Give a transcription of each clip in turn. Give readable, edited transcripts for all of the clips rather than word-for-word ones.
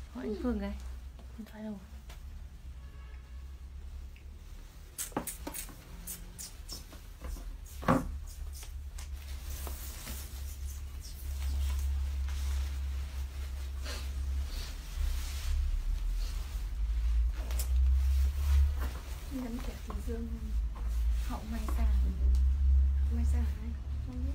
Gọi anh Phương đây. Điện thoại đâu? Nhắm kẻ Thủy Dương hậu Mai Sa. Mai Sa ai? Không biết.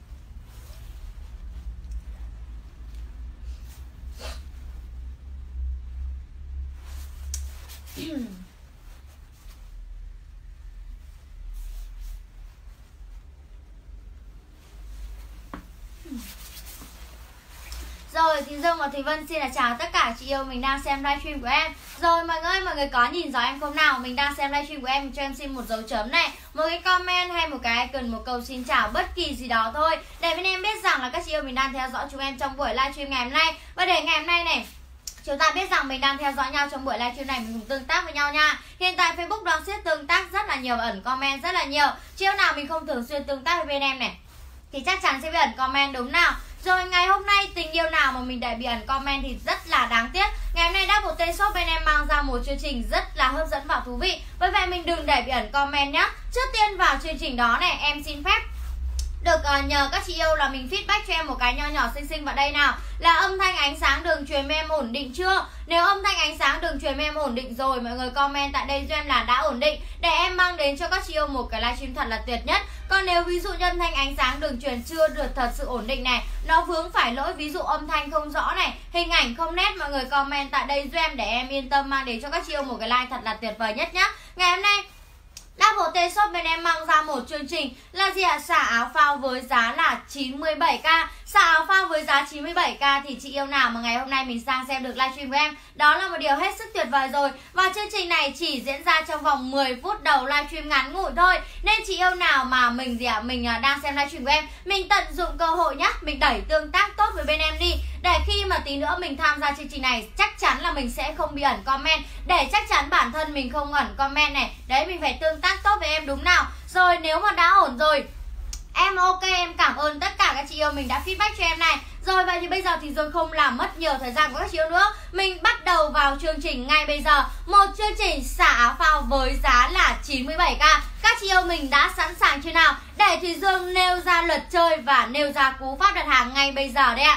Rồi thì Dương và Thùy Vân xin là chào tất cả chị yêu mình đang xem livestream của em. Rồi mọi người, mọi người có nhìn rõ em không nào? Mình đang xem livestream của em, cho em xin một dấu chấm này, một cái comment hay một cái icon, một câu xin chào bất kỳ gì đó thôi, để bên em biết rằng là các chị yêu mình đang theo dõi chúng em trong buổi livestream ngày hôm nay. Và để ngày hôm nay này chúng ta biết rằng mình đang theo dõi nhau trong buổi livestream này, mình cùng tương tác với nhau nha. Hiện tại Facebook đang siết tương tác rất là nhiều, ẩn comment rất là nhiều. Chiều nào mình không thường xuyên tương tác với bên em này thì chắc chắn sẽ bị ẩn comment đúng nào. Rồi ngày hôm nay tình yêu nào mà mình để bị ẩn comment thì rất là đáng tiếc. Ngày hôm nay Double T Shop bên em mang ra một chương trình rất là hấp dẫn và thú vị. Bởi vậy mình đừng để bị ẩn comment nhé. Trước tiên vào chương trình đó này, em xin phép được nhờ các chị yêu là mình feedback cho em một cái nho nhỏ xinh xinh vào đây nào. Là âm thanh ánh sáng đường truyền với em ổn định chưa? Nếu âm thanh ánh sáng đường truyền với em ổn định rồi, mọi người comment tại đây cho em là đã ổn định, để em mang đến cho các chị yêu một cái livestream thật là tuyệt nhất. Còn nếu ví dụ như âm thanh ánh sáng đường truyền chưa được thật sự ổn định này, nó vướng phải lỗi, ví dụ âm thanh không rõ này, hình ảnh không nét, mọi người comment tại đây cho em để em yên tâm mang đến cho các chị yêu một cái live thật là tuyệt vời nhất nhá. Ngày hôm nay Double T Shop bên em mang ra một chương trình là gì ạ? Xả áo phao với giá là 97k. Xả áo phao với giá 97k thì chị yêu nào mà ngày hôm nay mình sang xem được livestream của em, đó là một điều hết sức tuyệt vời rồi. Và chương trình này chỉ diễn ra trong vòng 10 phút đầu livestream ngắn ngủi thôi. Nên chị yêu nào mà mình đang xem livestream của em, mình tận dụng cơ hội nhá, mình đẩy tương tác tốt với bên em đi, để khi mà tí nữa mình tham gia chương trình này chắc chắn là mình sẽ không bị ẩn comment, để chắc chắn bản thân mình không ẩn comment này. Đấy, mình phải tương tác tốt với em đúng nào. Rồi nếu mà đã ổn rồi, em ok, em cảm ơn tất cả các chị yêu mình đã feedback cho em này. Rồi vậy thì bây giờ thì Dương không làm mất nhiều thời gian của các chị yêu nữa, mình bắt đầu vào chương trình ngay bây giờ. Một chương trình xả áo phao với giá là 97k. Các chị yêu mình đã sẵn sàng chưa nào? Để thì Dương nêu ra luật chơi và nêu ra cú pháp đặt hàng ngay bây giờ đấy ạ.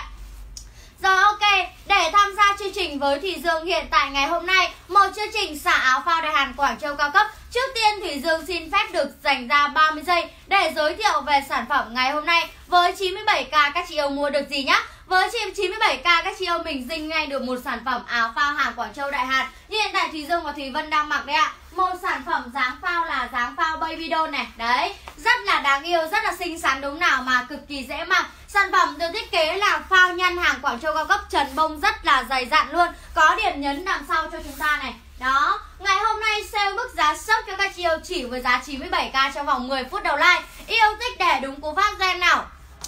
Rồi ok, để tham gia chương trình với Thùy Dương hiện tại ngày hôm nay, một chương trình xả áo phao đại Hàn Quảng Châu cao cấp. Trước tiên Thùy Dương xin phép được dành ra 30 giây để giới thiệu về sản phẩm ngày hôm nay. Với 97k các chị yêu mua được gì nhá? Với 97k các chị yêu mình dinh ngay được một sản phẩm áo phao hàng Quảng Châu đại Hàn như hiện tại Thùy Dương và Thùy Vân đang mặc đấy ạ. Một sản phẩm dáng phao là dáng phao baby doll này. Đấy, rất là đáng yêu, rất là xinh xắn đúng nào, mà cực kỳ dễ mặc. Sản phẩm được thiết kế là phao nhân hàng Quảng Châu cao cấp, trần bông rất là dày dặn luôn. Có điểm nhấn đằng sau cho chúng ta này. Đó, ngày hôm nay sale mức giá sốc cho các chị yêu chỉ với giá 97k trong vòng 10 phút đầu live. Yêu thích để đúng cú pháp cho em nào.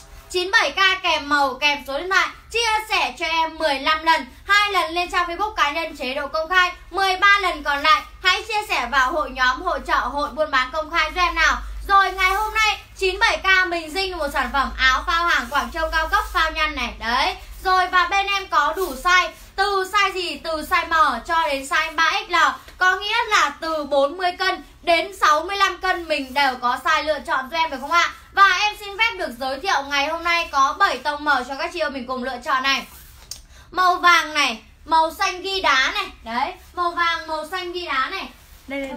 97k kèm màu kèm số điện thoại, chia sẻ cho em 15 lần, 2 lần lên trang Facebook cá nhân chế độ công khai, 13 lần còn lại hãy chia sẻ vào hội nhóm, hội chợ, hội buôn bán công khai cho em nào. Rồi ngày hôm nay 97k mình dinh một sản phẩm áo phao hàng Quảng Châu cao cấp phao nhăn này. Đấy, rồi và bên em có đủ size, từ size gì? Từ size M cho đến size 3XL. Có nghĩa là từ 40 cân đến 65 cân mình đều có size lựa chọn cho em được không ạ? Và em xin phép được giới thiệu ngày hôm nay có 7 tông màu cho các chị yêu mình cùng lựa chọn này. Màu vàng này, màu xanh ghi đá này. Đấy, màu vàng, màu xanh ghi đá này. Đây.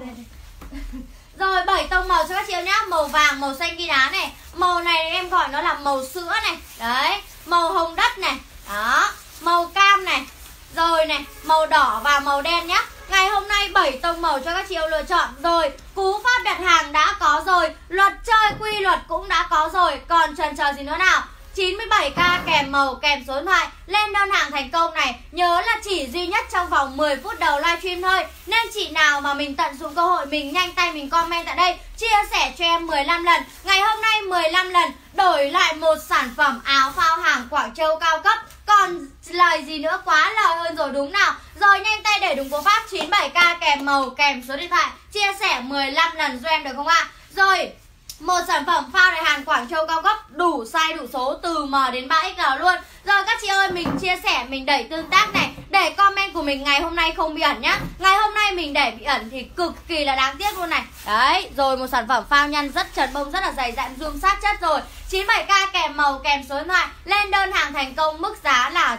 Rồi 7 tông màu cho các chị yêu nhá. Màu vàng, màu xanh ghi đá này. Màu này em gọi nó là màu sữa này. Đấy, màu hồng đất này. Đó, màu cam này. Rồi này, màu đỏ và màu đen nhá. Ngày hôm nay 7 tông màu cho các chị yêu lựa chọn. Rồi, cú pháp đặt hàng đã có rồi, luật chơi quy luật cũng đã có rồi. Còn chần chờ gì nữa nào? 97k kèm màu kèm số điện thoại, lên đơn hàng thành công này. Nhớ là chỉ duy nhất trong vòng 10 phút đầu livestream thôi. Nên chị nào mà mình tận dụng cơ hội, mình nhanh tay mình comment tại đây, chia sẻ cho em 15 lần. Ngày hôm nay 15 lần đổi lại một sản phẩm áo phao hàng Quảng Châu cao cấp. Còn lời gì nữa, quá lời hơn rồi đúng nào. Rồi nhanh tay để đúng cú pháp 97k kèm màu kèm số điện thoại, chia sẻ 15 lần cho em được không ạ? Rồi Một sản phẩm phao này hàng Quảng Châu cao cấp, đủ size đủ số từ M đến 3XL luôn. Rồi các chị ơi, mình chia sẻ, mình đẩy tương tác này, để comment của mình ngày hôm nay không bị ẩn nhá. Ngày hôm nay mình để bị ẩn thì cực kỳ là đáng tiếc luôn này. Đấy, rồi một sản phẩm phao nhăn rất trần bông, rất là dày dặn, zoom sát chất rồi. 97k kèm màu, kèm số điện thoại. Lên đơn hàng thành công, mức giá là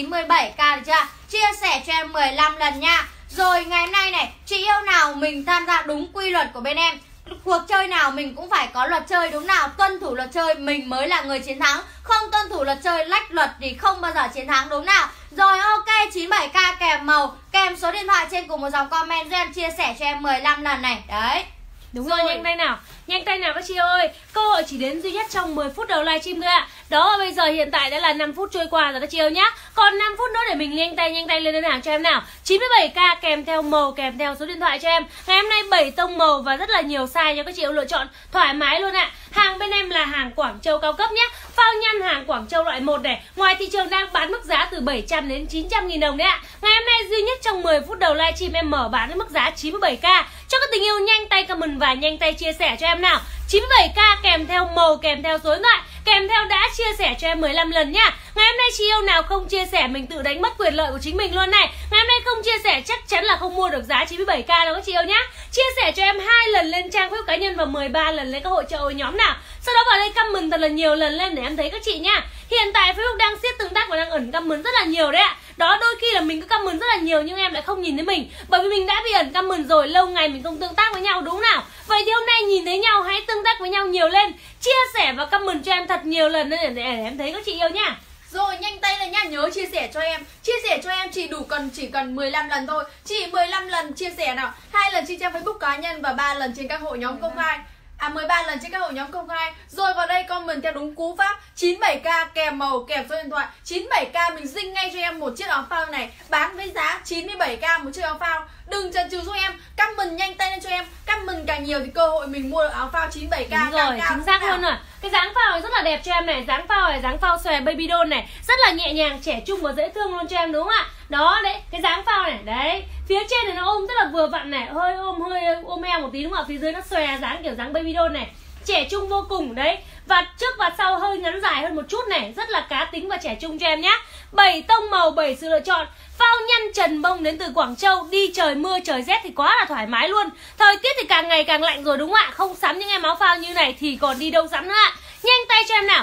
97k được chưa? Chia sẻ cho em 15 lần nha. Rồi ngày hôm nay này, chị yêu nào mình tham gia đúng quy luật của bên em. Cuộc chơi nào mình cũng phải có luật chơi, đúng nào? Tuân thủ luật chơi mình mới là người chiến thắng. Không tuân thủ luật chơi, lách luật thì không bao giờ chiến thắng, đúng nào? Rồi ok, 97k kèm màu, kèm số điện thoại trên cùng một dòng comment, em chia sẻ cho em 15 lần này. Đấy. Đúng rồi, nhanh tay nào. Nhanh tay nào các chị ơi. Cơ hội chỉ đến duy nhất trong 10 phút đầu livestream thôi ạ. Đó, bây giờ hiện tại đã là 5 phút trôi qua rồi các chị ơi nhá. Còn 5 phút nữa để mình nhanh tay lên đơn hàng cho em nào. 97k kèm theo màu, kèm theo số điện thoại cho em. Ngày hôm nay 7 tông màu và rất là nhiều size cho các chị yêu lựa chọn thoải mái luôn ạ. Hàng bên em là hàng Quảng Châu cao cấp nhé. Phao nhăn hàng Quảng Châu loại 1 này. Ngoài thị trường đang bán mức giá từ 700 đến 900.000 đồng đấy ạ. Ngày hôm nay duy nhất trong 10 phút đầu livestream em mở bán với mức giá 97k. Cho các tình yêu nhanh tay comment và nhanh tay chia sẻ cho em nào. 97k kèm theo màu, kèm theo số điện thoại, kèm theo đã chia sẻ cho em 15 lần nhá. Ngày hôm nay chị yêu nào không chia sẻ mình tự đánh mất quyền lợi của chính mình luôn này. Ngày hôm nay không chia sẻ chắc chắn là không mua được giá 97k đâu các chị yêu nhá. Chia sẻ cho em 2 lần lên trang Facebook cá nhân và 13 lần lên các hội trợ nhóm nào. Sau đó vào đây comment thật là nhiều lần lên để em thấy các chị nhá. Hiện tại Facebook đang siết tương tác và đang ẩn comment rất là nhiều đấy ạ. Đó, đôi khi là mình cứ comment rất là nhiều nhưng em lại không nhìn thấy mình, bởi vì mình đã bị ẩn comment rồi, lâu ngày mình không tương tác với nhau, đúng nào? Vậy thì hôm nay nhìn thấy nhau hãy tương tác với nhau nhiều lên, chia sẻ và comment cho em thật nhiều lần để em thấy các chị yêu nhá. Rồi nhanh tay lên nhá, nhớ chia sẻ cho em. Chia sẻ cho em chỉ cần 15 lần thôi. Chỉ 15 lần chia sẻ nào. 2 lần trên trang Facebook cá nhân và 3 lần trên các hội nhóm công khai. 13 lần trên các hội nhóm công khai. Rồi vào đây comment theo đúng cú pháp 97k kèm màu, kèm số điện thoại. 97k mình dinh ngay cho em một chiếc áo phao này, bán với giá 97k một chiếc áo phao. Đừng chần chừ giúp em, comment nhanh tay lên cho em. Comment càng nhiều thì cơ hội mình mua được áo phao 97k đúng rồi, càng cao. chính xác luôn rồi. Cái dáng phao này rất là đẹp cho em này. Dáng phao này, dáng phao xòe baby doll này, rất là nhẹ nhàng, trẻ trung và dễ thương luôn cho em, đúng không ạ? Đó, đấy, cái dáng phao này, đấy. Phía trên này nó ôm rất là vừa vặn này, hơi ôm eo một tí đúng không ạ? Phía dưới nó xòe dáng kiểu dáng baby doll này, trẻ trung vô cùng đấy. Và trước và sau hơi ngắn dài hơn một chút này, rất là cá tính và trẻ trung cho em nhé. 7 tông màu, 7 sự lựa chọn. Phao nhăn trần bông đến từ Quảng Châu. Đi trời mưa trời rét thì quá là thoải mái luôn. Thời tiết thì càng ngày càng lạnh rồi đúng không ạ? Không sắm những em áo phao như này thì còn đi đâu sắm nữa ạ. Nhanh tay cho em nào.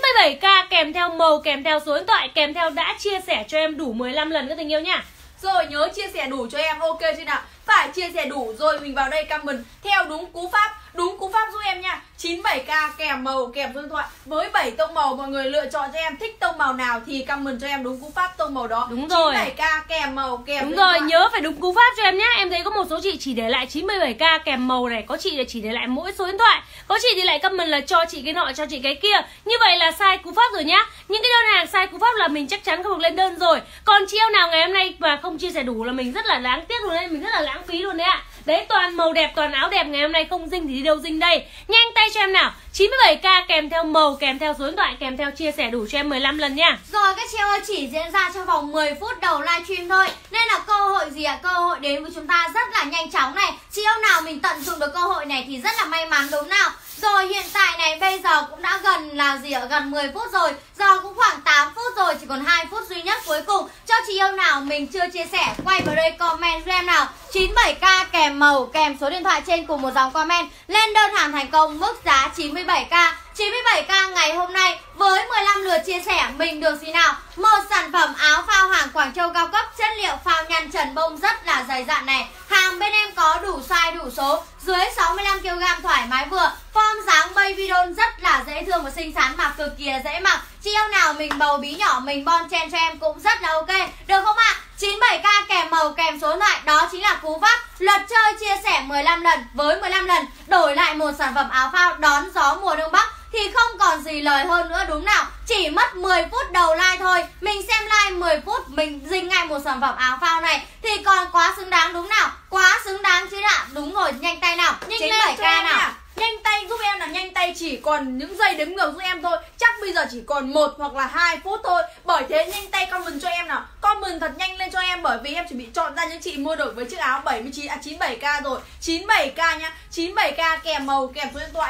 97k kèm theo màu, kèm theo số điện thoại, kèm theo đã chia sẻ cho em đủ 15 lần các tình yêu nha. Rồi nhớ chia sẻ đủ cho em, ok chưa nào? Phải chia sẻ đủ rồi mình vào đây comment theo đúng cú pháp. Đúng cú pháp giúp em nha. 97k kèm màu, kèm số điện thoại. Với 7 tông màu mọi người lựa chọn cho em thích tông màu nào thì comment cho em đúng cú pháp tông màu đó. Đúng rồi. 97k kèm màu, kèm đúng số rồi, điện thoại. nhớ phải đúng cú pháp cho em nhé. Em thấy có một số chị chỉ để lại 97k kèm màu này, có chị là chỉ để lại mỗi số điện thoại, có chị thì lại comment là cho chị cái nọ, cho chị cái kia. Như vậy là sai cú pháp rồi nhá. Những cái đơn hàng sai cú pháp là mình chắc chắn không được lên đơn rồi. Còn chị yêu nào ngày hôm nay mà không chia sẻ đủ là mình rất là đáng tiếc luôn đấy, mình rất là lãng phí luôn đấy ạ. Đấy, toàn màu đẹp, toàn áo đẹp, ngày hôm nay không dinh thì đi đâu dinh đây. Nhanh tay cho em nào. 97k kèm theo màu, kèm theo số điện thoại, kèm theo chia sẻ đủ cho em 15 lần nha. Rồi các chị ơi, chỉ diễn ra trong vòng 10 phút đầu livestream thôi, nên là cơ hội gì ạ? Cơ hội đến với chúng ta rất là nhanh chóng này. Chị yêu nào mình tận dụng được cơ hội này thì rất là may mắn, đúng nào? Rồi hiện tại này bây giờ cũng đã gần là gì ạ? Gần 10 phút rồi. Giờ cũng khoảng 8 phút rồi, chỉ còn 2 phút duy nhất cuối cùng. Cho chị yêu nào mình chưa chia sẻ, quay vào đây comment cho em nào. 97k kèm màu, kèm số điện thoại trên cùng một dòng comment. Lên đơn hàng thành công, mức giá 97k. 97k ngày hôm nay với 15 lượt chia sẻ mình được gì nào? Một sản phẩm áo phao hàng Quảng Châu cao cấp, chất liệu phao nhăn trần bông rất là dày dặn này. Hàng bên em có đủ size đủ số, dưới 65kg thoải mái vừa. Form dáng baby doll rất là dễ thương và xinh xắn mà cực kỳ là dễ mặc. Chị yêu nào mình bầu bí nhỏ, mình bon chen cho em cũng rất là ok, được không ạ? 97k kèm màu, kèm số điện thoại, đó chính là cú pháp luật chơi chia sẻ 15 lần. Với 15 lần đổi lại một sản phẩm áo phao đón gió mùa Đông Bắc thì không còn gì lời hơn nữa, đúng nào? Chỉ mất 10 phút đầu like thôi, mình xem like 10 phút mình dinh ngay một sản phẩm áo phao này thì còn quá xứng đáng, đúng nào? Quá xứng đáng chứ ạ. Đúng rồi, nhanh tay nào. 97k nào. Nhanh tay giúp em là nhanh tay, chỉ còn những giây đếm ngược giúp em thôi. Chắc bây giờ chỉ còn 1 hoặc là 2 phút thôi. Bởi thế nhanh tay comment cho em nào. Comment thật nhanh lên cho em, bởi vì em chuẩn bị chọn ra những chị mua được với chiếc áo 97k rồi. 97k nha. 97k kèm màu, kèm số điện thoại nào.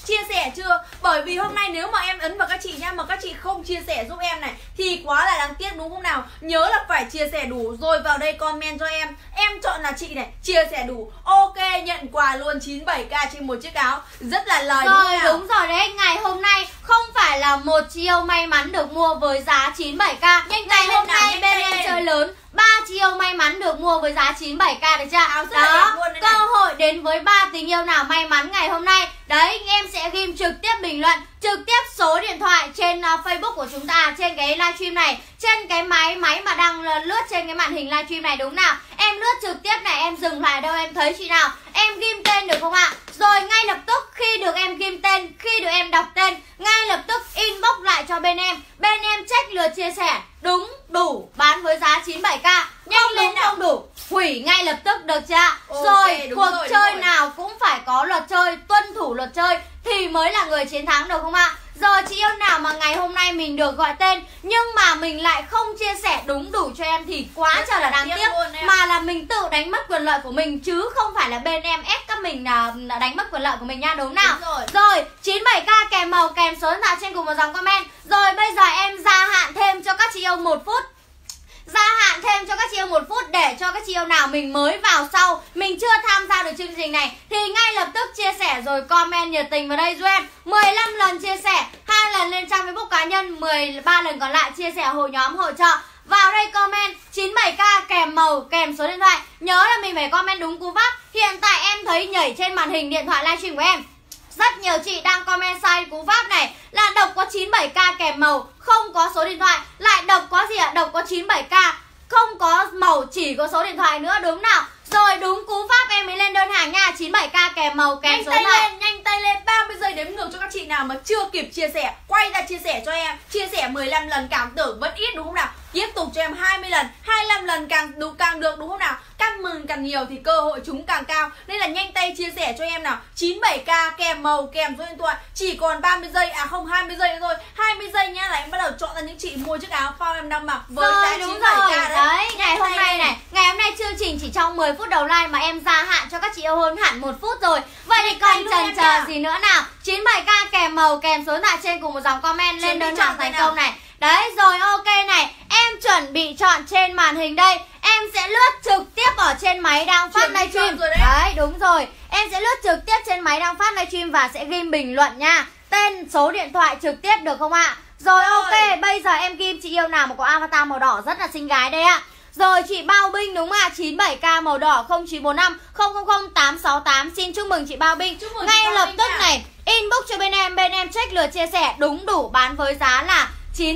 Chia sẻ chưa? Bởi vì hôm nay nếu mà em ấn vào các chị nha, mà các chị không chia sẻ giúp em này thì quá là đáng tiếc đúng không nào? Nhớ là phải chia sẻ đủ rồi vào đây comment cho em. Em chọn là chị này, chia sẻ đủ. Ok, nhận quà luôn 97k trên một chiếc áo. Rất là lời rồi, đúng rồi đấy. Ngày hôm nay không phải là một chị yêu may mắn được mua với giá 97k. Ngày hôm nay bên em chơi lớn 3 chị yêu may mắn được mua với giá 97k được chưa? Đó, cơ hội đến với 3 tình yêu nào may mắn ngày hôm nay. Đấy, em sẽ ghim trực tiếp bình luận, trực tiếp số điện thoại trên Facebook của chúng ta, trên cái livestream này, trên cái máy mà đang lướt trên cái màn hình livestream này đúng nào? Em lướt trực tiếp này, em dừng lại đâu em thấy chị nào, em ghim tên được không ạ? Rồi ngay lập tức khi được em ghim tên, khi được em đọc tên, ngay lập tức inbox lại cho bên em check lượt chia sẻ đúng đủ bán với giá 97k. Nhanh lên nào. Không đủ hủy ngay lập tức được chưa? Rồi cuộc chơi nào cũng phải có luật chơi, tuân thủ luật chơi thì mới là người chiến thắng được không ạ? Rồi chị yêu nào mà ngày hôm nay mình được gọi tên nhưng mà mình lại không chia sẻ đúng đủ cho em thì quá trời là đáng tiếc, mà là mình tự đánh mất quyền lợi của mình chứ không phải là bên em ép các mình là đánh mất quyền lợi của mình nha, đúng nào? Rồi 97k kèm màu kèm số điện thoại trên cùng một dòng comment. Rồi bây giờ em gia hạn thêm cho các chị yêu 1 phút. Gia hạn thêm cho các chị yêu 1 phút để cho các chị yêu nào mình mới vào sau, mình chưa tham gia được chương trình này thì ngay lập tức chia sẻ rồi comment nhiệt tình vào đây giúp em. 15 lần chia sẻ, 2 lần lên trang Facebook cá nhân, 13 lần còn lại chia sẻ hội nhóm hỗ trợ. Vào đây comment 97k kèm màu kèm số điện thoại. Nhớ là mình phải comment đúng cú pháp. Hiện tại em thấy nhảy trên màn hình điện thoại livestream của em rất nhiều chị đang comment sai cú pháp này, là đọc có 97k kèm màu, không có số điện thoại. Lại đọc có gì ạ? Đọc có 97k, không có màu, chỉ có số điện thoại nữa, đúng nào? Rồi đúng cú pháp em mới lên đơn hàng nha. 97k kèm màu kèm số điện thoại. Nhanh tay lên, 30 giây đếm ngược cho các chị nào mà chưa kịp chia sẻ. Quay ra chia sẻ cho em. Chia sẻ 15 lần cảm tưởng vẫn ít đúng không nào? Tiếp tục cho em 20 lần, 25 lần càng được đúng không nào? Càng mừng càng nhiều thì cơ hội chúng càng cao. Nên là nhanh tay chia sẻ cho em nào. 97k kèm màu kèm số điện thoại. Chỉ còn 30 giây, à không 20 giây nữa thôi. 20 giây nhá là em bắt đầu chọn ra những chị mua chiếc áo phao em đang mặc với giá 97k đấy. Ngày hôm nay này, ngày hôm nay chương trình chỉ trong 10 phút đầu live mà em gia hạn cho các chị yêu hơn hẳn 1 phút rồi. Vậy thì còn chần chờ gì nữa nào? 97k kèm màu kèm số điện thoại trên cùng một dòng comment lên đơn hàng thành công này. Đấy rồi, ok này, em chuẩn bị chọn trên màn hình đây. Em sẽ lướt trực tiếp ở trên máy đang phát livestream. Đấy, đúng rồi. Em sẽ lướt trực tiếp trên máy đang phát livestream và sẽ ghim bình luận nha. Tên, số điện thoại trực tiếp được không ạ? Rồi ok, bây giờ em ghim chị yêu nào mà có avatar màu đỏ rất là xinh gái đây ạ. Rồi chị Bao Binh đúng không ạ? 97k màu đỏ 0945 000 868. Xin chúc mừng chị Bao Binh. Ngay lập tức này, inbox cho bên em check lượt chia sẻ đúng đủ bán với giá là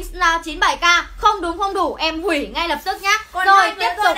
97k, không đúng không đủ em hủy ngay lập tức nhá. Rồi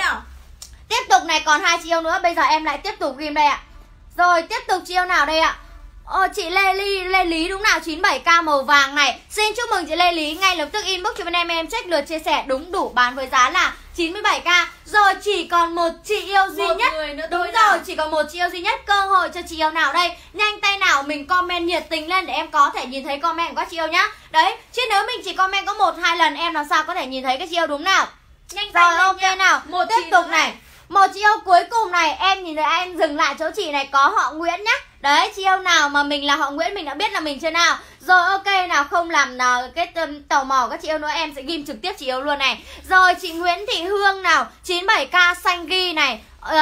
tiếp tục này, còn 2 chị yêu nữa, bây giờ em lại tiếp tục ghim đây ạ. Rồi tiếp tục chị yêu nào đây ạ? Chị Lê Lý đúng nào? 97k màu vàng này. Xin chúc mừng chị Lê Lý, ngay lập tức inbox cho bên em check lượt chia sẻ đúng đủ bán với giá là 97k. Rồi chỉ còn một chị yêu duy nhất. Đúng rồi, chỉ còn một chị yêu duy nhất. Cơ hội cho chị yêu nào đây? Nhanh tay nào mình comment nhiệt tình lên để em có thể nhìn thấy comment của các chị yêu nhá. Đấy, chứ nếu mình chỉ comment có 1-2 lần em làm sao có thể nhìn thấy các chị yêu đúng nào? Nhanh tay rồi ok nha. Nào, tiếp tục này. Một chị yêu cuối cùng này, em nhìn thấy em dừng lại chỗ chị này có họ Nguyễn nhá. Đấy, chị yêu nào mà mình là họ Nguyễn mình đã biết là mình chưa nào. Rồi ok nào, không làm cái tò mò các chị yêu nữa, em sẽ ghim trực tiếp chị yêu luôn này. Rồi chị Nguyễn Thị Hương nào, 97k xanh ghi này,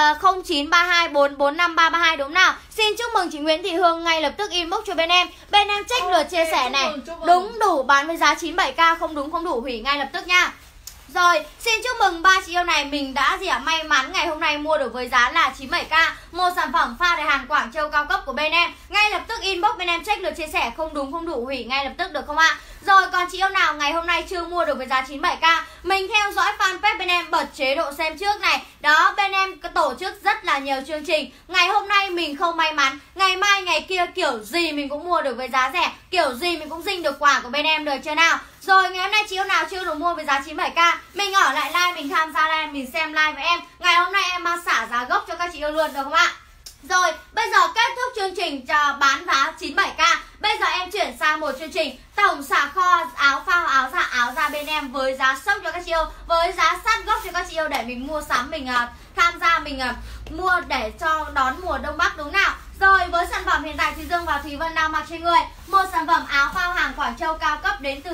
0932 445 332 đúng nào. Xin chúc mừng chị Nguyễn Thị Hương, ngay lập tức inbox cho bên em check lượt chia sẻ này. Đúng đủ bán với giá 97k, không đúng không đủ hủy ngay lập tức nha. Rồi, xin chúc mừng 3 chị yêu này, mình đã may mắn ngày hôm nay mua được với giá là 97k một sản phẩm pha để hàng Quảng Châu cao cấp của bên em. Ngay lập tức inbox bên em check lượt chia sẻ không đúng không đủ hủy ngay lập tức được không ạ? Rồi còn chị yêu nào ngày hôm nay chưa mua được với giá 97k, mình theo dõi fanpage bên em, bật chế độ xem trước này. Đó, bên em tổ chức rất là nhiều chương trình. Ngày hôm nay mình không may mắn, ngày mai ngày kia kiểu gì mình cũng mua được với giá rẻ, kiểu gì mình cũng dinh được quà của bên em được chưa nào? Rồi ngày hôm nay chị yêu nào chưa được mua với giá 97k, mình ở lại live, mình tham gia live, mình xem live với em. Ngày hôm nay em xả giá gốc cho các chị yêu luôn được không ạ? Rồi bây giờ kết thúc chương trình bán giá 97k. Bây giờ em chuyển sang một chương trình tổng xả kho áo phao, áo da bên em với giá sốc cho các chị yêu, với giá sát gốc cho các chị yêu để mình mua sắm, mình tham gia, mình mua để cho đón mùa Đông Bắc đúng nào. Rồi với sản phẩm hiện tại thì Dương và Thùy Vân đang mặc trên người một sản phẩm áo phao hàng Quảng Châu cao cấp đến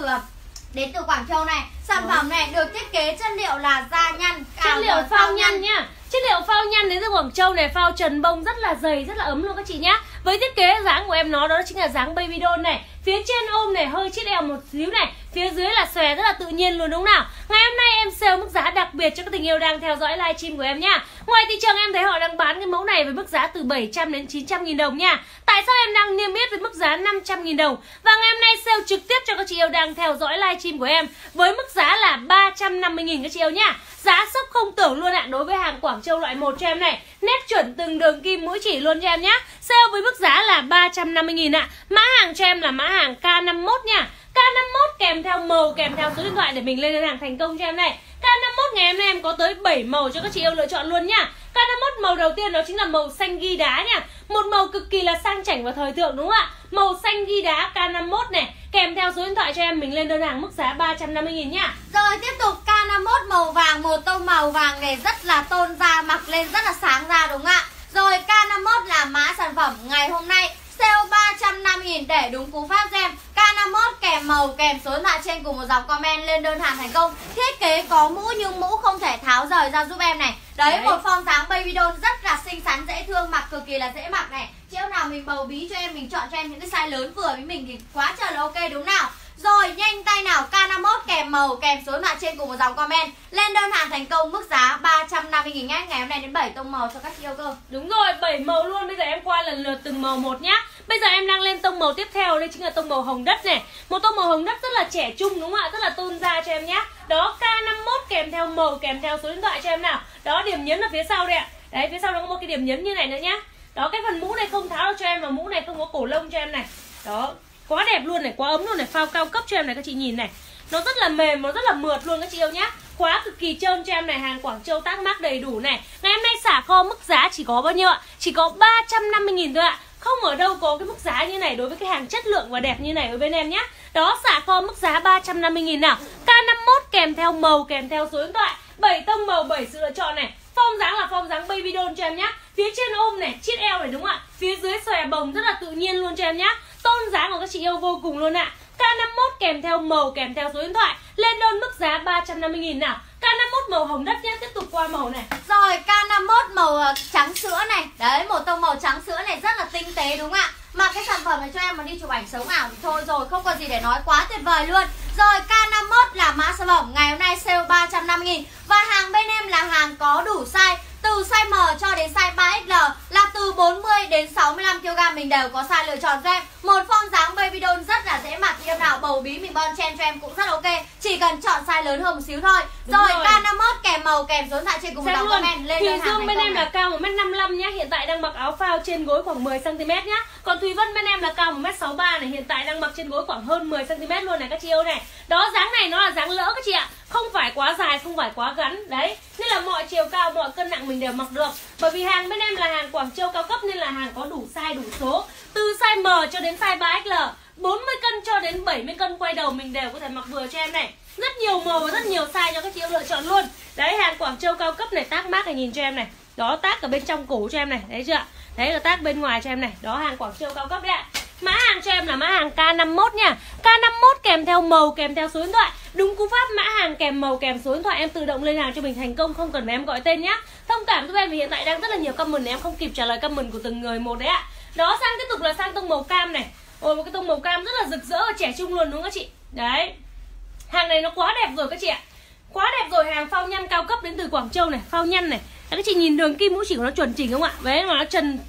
từ Quảng Châu này. Sản phẩm này được thiết kế chất liệu là da nhăn, chất liệu phao nhăn nhá. Chất liệu phao nhăn đến từ Quảng Châu này, phao trần bông rất là dày, rất là ấm luôn các chị nhá. Với thiết kế dáng của em nó đó chính là dáng baby doll này. Phía trên ôm này hơi chiếc eo một xíu này, phía dưới là xòe rất là tự nhiên luôn đúng không nào? Ngày hôm nay em sale mức giá đặc biệt cho các tình yêu đang theo dõi livestream của em nha. Ngoài thị trường em thấy họ đang bán cái mẫu này với mức giá từ 700 đến 900.000 đồng nha. Tại sao em đang niêm yết với mức giá 500.000 đồng? Và ngày hôm nay sale trực tiếp cho các chị yêu đang theo dõi livestream của em với mức giá là 350.000 các chị yêu nha. Giá sốc không tưởng luôn ạ. Đối với hàng Quảng Châu loại 1 cho em này, nét chuẩn từng đường kim mũi chỉ luôn cho em nhá. Sale với mức giá là 350.000 ạ. Mã hàng cho em là mã hàng K51 nha. K51 kèm theo màu, kèm theo số điện thoại để mình lên đơn hàng thành công cho em này. K51 ngày hôm nay em có tới 7 màu cho các chị yêu lựa chọn luôn nhá. K51 màu đầu tiên đó chính là màu xanh ghi đá nha. Một màu cực kỳ là sang chảnh và thời thượng đúng không ạ? Màu xanh ghi đá K51 này, kèm theo số điện thoại cho em mình lên đơn hàng mức giá 350.000 nhá. Rồi tiếp tục K51 màu vàng, một tông màu vàng này rất là tôn da, mặc lên rất là sáng da đúng không ạ? Rồi K51 là mã sản phẩm ngày hôm nay sale 350.000 để đúng cú pháp cho em. K51 kèm màu, kèm số điện thoại trên cùng một dòng comment lên đơn hàng thành công. Thiết kế có mũ nhưng mũ không thể tháo rời ra giúp em này. Đấy, một form dáng baby doll rất là xinh xắn, dễ thương, mặc cực kỳ là dễ mặc này. Chiếc nào mình bầu bí cho em, mình chọn cho em những cái size lớn vừa với mình thì quá trời là ok đúng nào. Rồi nhanh tay nào, K51 kèm màu, kèm số điện thoại trên cùng một dòng comment lên đơn hàng thành công mức giá 350.000 nhé. Ngày hôm nay đến 7 tông màu cho các chị yêu cơ. Đúng rồi, 7 màu luôn. Bây giờ em qua lần lượt từng màu một nhá. Bây giờ em đang lên tông màu tiếp theo, đây chính là tông màu hồng đất này. Một tông màu hồng đất rất là trẻ trung đúng không ạ? Rất là tôn da cho em nhá. Đó, K51 kèm theo màu, kèm theo số điện thoại cho em nào. Đó, điểm nhấn ở phía sau đây ạ. Đấy, phía sau nó có một cái điểm nhấn như này nữa nhá. Đó, cái phần mũ này không tháo được cho em, và mũ này không có cổ lông cho em này. Đó, quá đẹp luôn này, quá ấm luôn này, phao cao cấp cho em này các chị nhìn này. Nó rất là mềm, nó rất là mượt luôn các chị yêu nhá. Khóa cực kỳ trơn cho em này, hàng Quảng Châu tác mác đầy đủ này. Ngày hôm nay xả kho mức giá chỉ có bao nhiêu ạ? Chỉ có 350.000 thôi ạ. Không ở đâu có cái mức giá như này đối với cái hàng chất lượng và đẹp như này ở bên em nhá. Đó, xả kho mức giá 350.000 nào. K51 kèm theo màu, kèm theo số điện thoại, 7 tông màu, 7 sự lựa chọn này. Form dáng là form dáng baby doll cho em nhá. Phía trên ôm này, chiếc eo này đúng không ạ? Phía dưới xòe bồng rất là tự nhiên luôn cho em nhá. Tôn dáng của các chị yêu vô cùng luôn ạ. K51 kèm theo màu, kèm theo số điện thoại lên đơn mức giá 350.000 nào. K51 màu hồng đất nhé, tiếp tục qua màu này. Rồi K51 màu trắng sữa này. Đấy, một tông màu trắng sữa này rất là tinh tế đúng không ạ? Mặc cái sản phẩm này cho em mà đi chụp ảnh sống ảo thì thôi rồi, không có gì để nói, quá tuyệt vời luôn. Rồi K51 là mã sản phẩm ngày hôm nay sale 350.000. Và hàng bên em là hàng có đủ size, từ size M cho đến size 3XL, là từ 40 đến 65kg mình đều có size lựa chọn cho em. Một form dáng baby doll rất là dễ mặc, em nào bầu bí mình bon chen cho em cũng rất ok, chỉ cần chọn size lớn hơn một xíu thôi. Rồi K51 kèm màu, kèm số điện thoại trên cùng một dòng comment lên đơn hàng thành công. bên em là cao 1m55 nhá, hiện tại đang mặc áo phao trên gối khoảng 10cm nhá. Còn Thùy Vân bên em là cao 1m63 này, hiện tại đang mặc trên gối khoảng hơn 10cm luôn này các chị yêu này. Đó, dáng này nó là dáng lỡ các chị ạ, không phải quá dài, không phải quá ngắn. Đấy, nên là mọi chiều cao, mọi cân nặng mình đều mặc được. Bởi vì hàng bên em là hàng Quảng Châu cao cấp nên là hàng có đủ size, đủ số. Từ size M cho đến size 3XL, 40 cân cho đến 70 cân quay đầu mình đều có thể mặc vừa cho em này. Rất nhiều màu và rất nhiều size cho các chị yêu lựa chọn luôn. Đấy, hàng Quảng Châu cao cấp này, tác mác này nhìn cho em này. Đó, tác ở bên trong cổ cho em này, đấy chưa ạ? Đấy là tác bên ngoài cho em này. Đó, hàng Quảng Châu cao cấp đấy ạ. Mã hàng cho em là mã hàng K51 nha. K51 kèm theo màu, kèm theo số điện thoại. Đúng cú pháp mã hàng kèm màu, kèm số điện thoại em tự động lên hàng cho mình thành công, không cần phải em gọi tên nhá. Thông cảm giúp em vì hiện tại đang rất là nhiều comment em không kịp trả lời comment của từng người một đấy ạ. Đó, sang tiếp tục là sang tông màu cam này. Ôi, một cái tông màu cam rất là rực rỡ và trẻ trung luôn đúng không các chị? Đấy, hàng này nó quá đẹp rồi các chị ạ. Quá đẹp rồi, hàng phao nhăn cao cấp đến từ Quảng Châu này, phao nhăn này. Các chị nhìn đường kim mũi chỉ của nó chuẩn chỉnh không ạ? Đấy, mà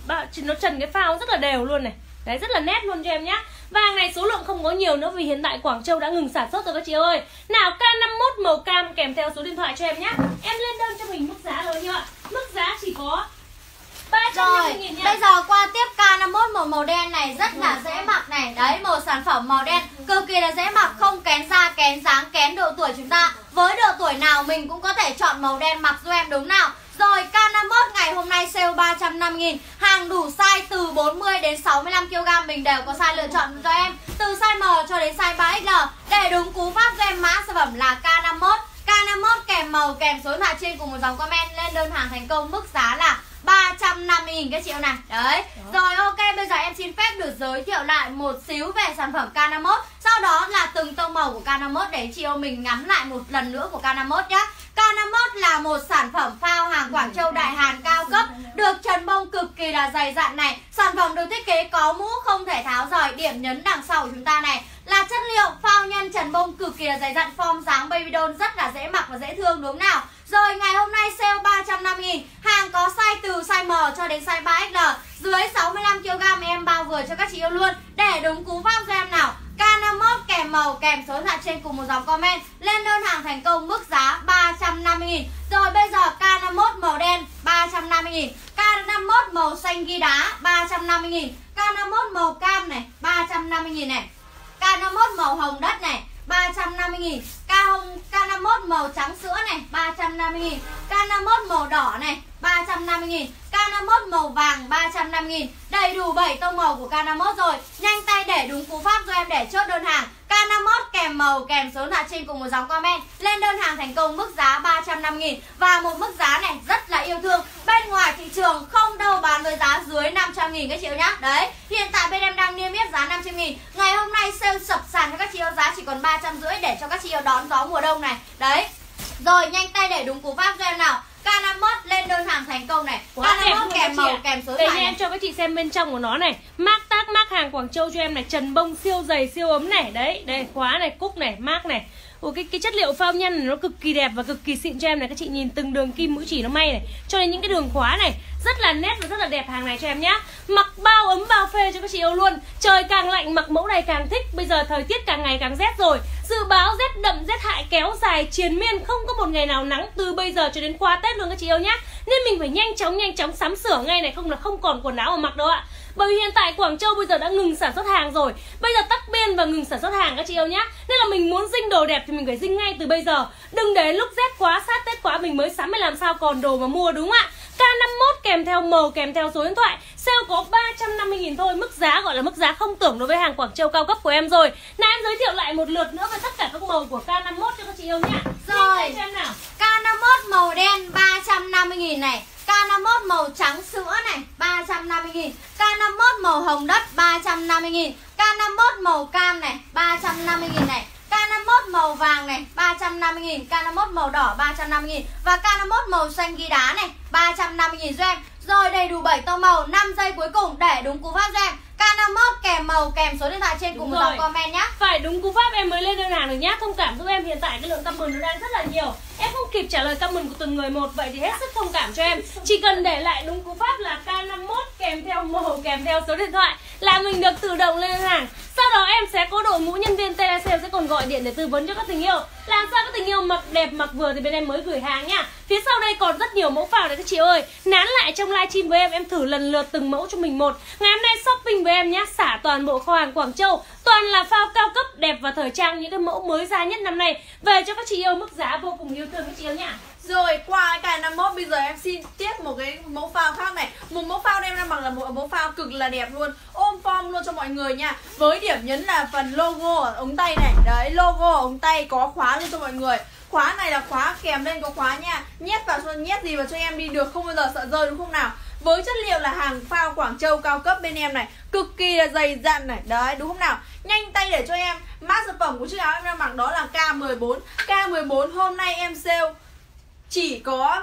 nó trần cái phao rất là đều luôn này. Đấy, rất là nét luôn cho em nhá. Và hàng này số lượng không có nhiều nữa vì hiện tại Quảng Châu đã ngừng sản xuất rồi các chị ơi. Nào, K51 màu cam kèm theo số điện thoại cho em nhá. Em lên đơn cho mình mức giá rồi nhiêu ạ? Mức giá chỉ có 350.000 nha. Bây giờ qua tiếp K51 màu đen này rất là dễ mặc này. Đấy, một sản phẩm màu đen cực kỳ là dễ mặc, không kén da, kén dáng, kén độ tuổi chúng ta. Với độ tuổi nào mình cũng có thể chọn màu đen mặc giúp em đúng nào. Rồi K51 ngày hôm nay sale 350.000. Hàng đủ size từ 40 đến 65kg mình đều có size lựa chọn cho em. Từ size M cho đến size 3XL. Để đúng cú pháp cho em mã sản phẩm là K51. K51 kèm màu, kèm số điện thoại trên cùng một dòng comment lên đơn hàng thành công mức giá là 350.000 các chị yêu này. Đấy. Rồi ok, bây giờ em xin phép được giới thiệu lại một xíu về sản phẩm K51. Sau đó là từng tông màu của K51 để chị yêu mình ngắm lại một lần nữa của K51 nhá. K51 là một sản phẩm phao hàng Quảng Châu Đại Hàn cao cấp, được trần bông cực kỳ là dày dặn này. Sản phẩm được thiết kế có mũ không thể tháo rời. Điểm nhấn đằng sau của chúng ta này là chất liệu phao nhân trần bông cực kỳ là dày dặn, form dáng baby doll rất là dễ mặc và dễ thương đúng không nào? Rồi ngày hôm nay sale 350.000, hàng có size từ size M cho đến size 3XL, dưới 65kg em bao vừa cho các chị yêu luôn. Để đúng cú pháp cho em nào. K51 kèm màu kèm số điện thoại trên cùng một dòng comment. Lên đơn hàng thành công mức giá 350.000. Rồi bây giờ K51 màu đen 350.000, K51 màu xanh ghi đá 350.000, K51 màu cam này 350.000 này, K51 màu hồng đất này 350.000, K51 màu trắng sữa này 350.000, K51 màu đỏ này 350.000, K51 màu vàng 350.000. Đầy đủ 7 tông màu của K51 rồi. Nhanh tay để đúng cú pháp cho em để chốt đơn hàng. K51 kèm màu kèm số điện thoại trên cùng một dòng comment. Lên đơn hàng thành công mức giá 350.000 và một mức giá này rất là yêu thương. Bên ngoài thị trường không đâu bán với giá dưới 500.000 các chị yêu nhá. Đấy, hiện tại bên em đang niêm yết giá 500.000. Ngày hôm nay sale sập sàn cho các chị yêu giá chỉ còn 350 để cho các chị yêu đón gió mùa đông này. Đấy. Rồi nhanh tay để đúng cú pháp cho em nào. K51 lên đơn hàng thành công này. K51 kèm màu kèm số điện thoại. Đây em cho các chị xem bên trong của nó này. Mác tác mác hàng Quảng Châu cho em này, trần bông siêu dày siêu ấm này. Đấy, đây khóa này, cúc này, mác này. Cái chất liệu phao nhân này nó cực kỳ đẹp và cực kỳ xịn cho em này. Các chị nhìn từng đường kim mũi chỉ nó may này, cho nên những cái đường khóa này rất là nét và rất là đẹp hàng này cho em nhá. Mặc bao ấm bao phê cho các chị yêu luôn. Trời càng lạnh mặc mẫu này càng thích. Bây giờ thời tiết càng ngày càng rét rồi. Dự báo rét đậm rét hại kéo dài triền miên, không có một ngày nào nắng từ bây giờ cho đến qua Tết luôn các chị yêu nhá. Nên mình phải nhanh chóng sắm sửa ngay này, không là không còn quần áo mà mặc đâu ạ. Bởi vì hiện tại Quảng Châu bây giờ đã ngừng sản xuất hàng rồi. Bây giờ tắc biên và ngừng sản xuất hàng các chị yêu nhá. Nên là mình muốn dinh đồ đẹp thì mình phải dinh ngay từ bây giờ. Đừng để lúc rét quá, sát Tết quá mình mới sắm, mới làm sao còn đồ mà mua đúng không ạ? K51 kèm theo màu kèm theo số điện thoại. Sale có 350.000 thôi. Mức giá gọi là mức giá không tưởng đối với hàng Quảng Châu cao cấp của em rồi. Nào em giới thiệu lại một lượt nữa về tất cả các màu của K51 cho các chị yêu nhá. Rồi cho em nào. K51 màu đen 350.000 này, K51 màu trắng sữa này 350.000, K51 màu hồng đất 350.000, K51 màu cam này 350.000 này, K51 màu vàng này 350.000, K51 màu đỏ 350.000 và K51 màu xanh ghi đá này 350.000 cho em. Rồi đầy đủ 7 tông màu, 5 giây cuối cùng để đúng cú pháp cho em. K51 kèm màu kèm số điện thoại trên cùng một dòng comment nhá. Phải đúng cú pháp em mới lên đơn hàng được nhá. Thông cảm giúp em, hiện tại cái lượng comment nó đang rất là nhiều. Em không kịp trả lời comment của từng người một, vậy thì hết sức thông cảm cho em. Chỉ cần để lại đúng cú pháp là K51 kèm theo màu kèm theo số điện thoại là mình được tự động lên đơn hàng. Sau đó em sẽ có đội ngũ nhân viên telesale sẽ còn gọi điện để tư vấn cho các tình yêu. Làm sao các tình yêu mặc đẹp mặc vừa thì bên em mới gửi hàng nha. Phía sau đây còn rất nhiều mẫu phao đấy các chị ơi. Nán lại trong livestream với em thử lần lượt từng mẫu cho mình một. Ngày hôm nay shopping với em nhá, xả toàn bộ kho hàng Quảng Châu. Toàn là phao cao cấp, đẹp và thời trang, những cái mẫu mới ra nhất năm nay về cho các chị yêu mức giá vô cùng yêu thương các chị yêu nhá. Rồi qua cái K51 bây giờ em xin tiếp một cái mẫu phao khác này. Một mẫu phao em đang mặc là một mẫu phao cực là đẹp luôn, ôm form luôn cho mọi người nha. Với điểm nhấn là phần logo ở ống tay này. Đấy, logo ở ống tay có khóa luôn cho mọi người. Khóa này là khóa kèm lên có khóa nha. Nhét gì vào cho em đi được, không bao giờ sợ rơi đúng không nào. Với chất liệu là hàng phao Quảng Châu cao cấp bên em này, cực kỳ là dày dặn này. Đấy, đúng không nào. Nhanh tay để cho em. Mã sản phẩm của chiếc áo em đang mặc đó là K14. K14 hôm nay em sale chỉ có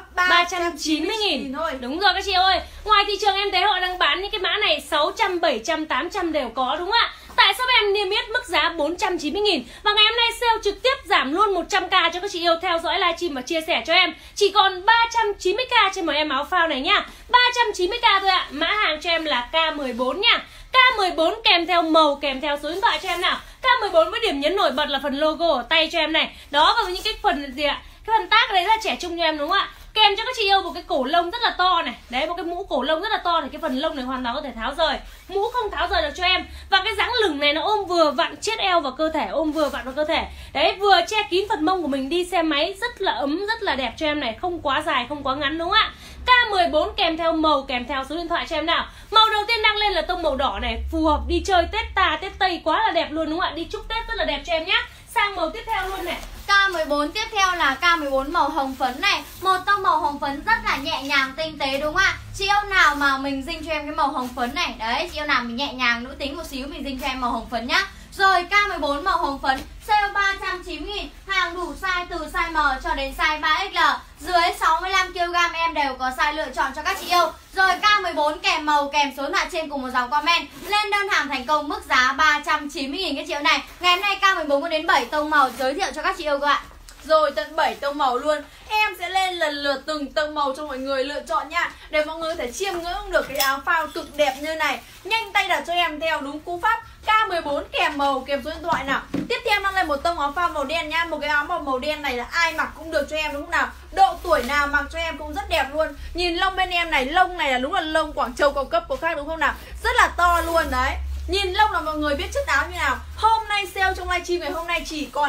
390.000 thôi. Đúng rồi các chị ơi. Ngoài thị trường em thấy họ đang bán những cái mã này 600, 700, 800 đều có đúng không ạ? Tại sao em niêm yết mức giá 490.000? Và ngày hôm nay sale trực tiếp giảm luôn 100k cho các chị yêu theo dõi livestream và chia sẻ cho em. Chỉ còn 390k trên một em áo phao này nhá. 390k thôi ạ. Mã hàng cho em là K14 nha. K14 kèm theo màu kèm theo số điện thoại cho em nào. K14 với điểm nhấn nổi bật là phần logo ở tay cho em này. Đó, và với những cái phần gì ạ? Cái phần tag đấy là trẻ trung cho em đúng không ạ? Kèm cho các chị yêu một cái cổ lông rất là to này. Đấy, một cái mũ cổ lông rất là to này. Cái phần lông này hoàn toàn có thể tháo rời. Mũ không tháo rời được cho em. Và cái dáng lửng này nó ôm vừa vặn chiếc eo vào cơ thể, ôm vừa vặn vào cơ thể. Đấy, vừa che kín phần mông của mình đi xe máy, rất là ấm, rất là đẹp cho em này. Không quá dài, không quá ngắn đúng không ạ? K14 kèm theo màu kèm theo số điện thoại cho em nào. Màu đầu tiên đăng lên là tông màu đỏ này, phù hợp đi chơi Tết ta, Tết Tây quá là đẹp luôn đúng không ạ? Đi chúc Tết rất là đẹp cho em nhá. Sang màu tiếp theo luôn này. K14 tiếp theo là K14 màu hồng phấn này. Một tông màu hồng phấn rất là nhẹ nhàng tinh tế đúng không ạ? Chị yêu nào mà mình dinh cho em cái màu hồng phấn này. Đấy, chị yêu nào mình nhẹ nhàng nữ tính một xíu mình dinh cho em màu hồng phấn nhá. Rồi K14 màu hồng phấn sale 390.000, hàng đủ size từ size M cho đến size 3XL. Dưới 65kg em đều có size lựa chọn cho các chị yêu. Rồi K14 kèm màu kèm số điện thoại trên cùng một dòng comment. Lên đơn hàng thành công mức giá 390.000 các chị yêu này. Ngày hôm nay K14 có đến 7 tông màu giới thiệu cho các chị yêu các bạn. Rồi tận 7 tông màu luôn. Em sẽ lên lần lượt từng tông màu cho mọi người lựa chọn nha, để mọi người có thể chiêm ngưỡng được cái áo phao cực đẹp như này. Nhanh tay đặt cho em theo đúng cú pháp K14 kèm màu kèm số điện thoại nào. Tiếp theo nó là một tông áo phao màu đen nha. Một cái áo màu đen này là ai mặc cũng được cho em đúng không nào? Độ tuổi nào mặc cho em cũng rất đẹp luôn. Nhìn lông bên em này, lông này là đúng là lông Quảng Châu cao cấp của khác đúng không nào? Rất là to luôn đấy. Nhìn lông là mọi người biết chất áo như nào. Hôm nay sale trong livestream ngày hôm nay chỉ còn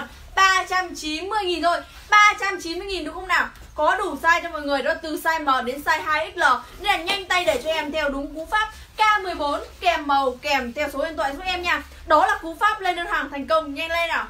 390.000 thôi. 390.000 đúng không nào? Có đủ size cho mọi người, đó từ size M đến size 2XL. Nên là nhanh tay để cho em theo đúng cú pháp K14 kèm màu kèm theo số điện thoại giúp em nha. Đó là cú pháp lên đơn hàng thành công, nhanh lên nào.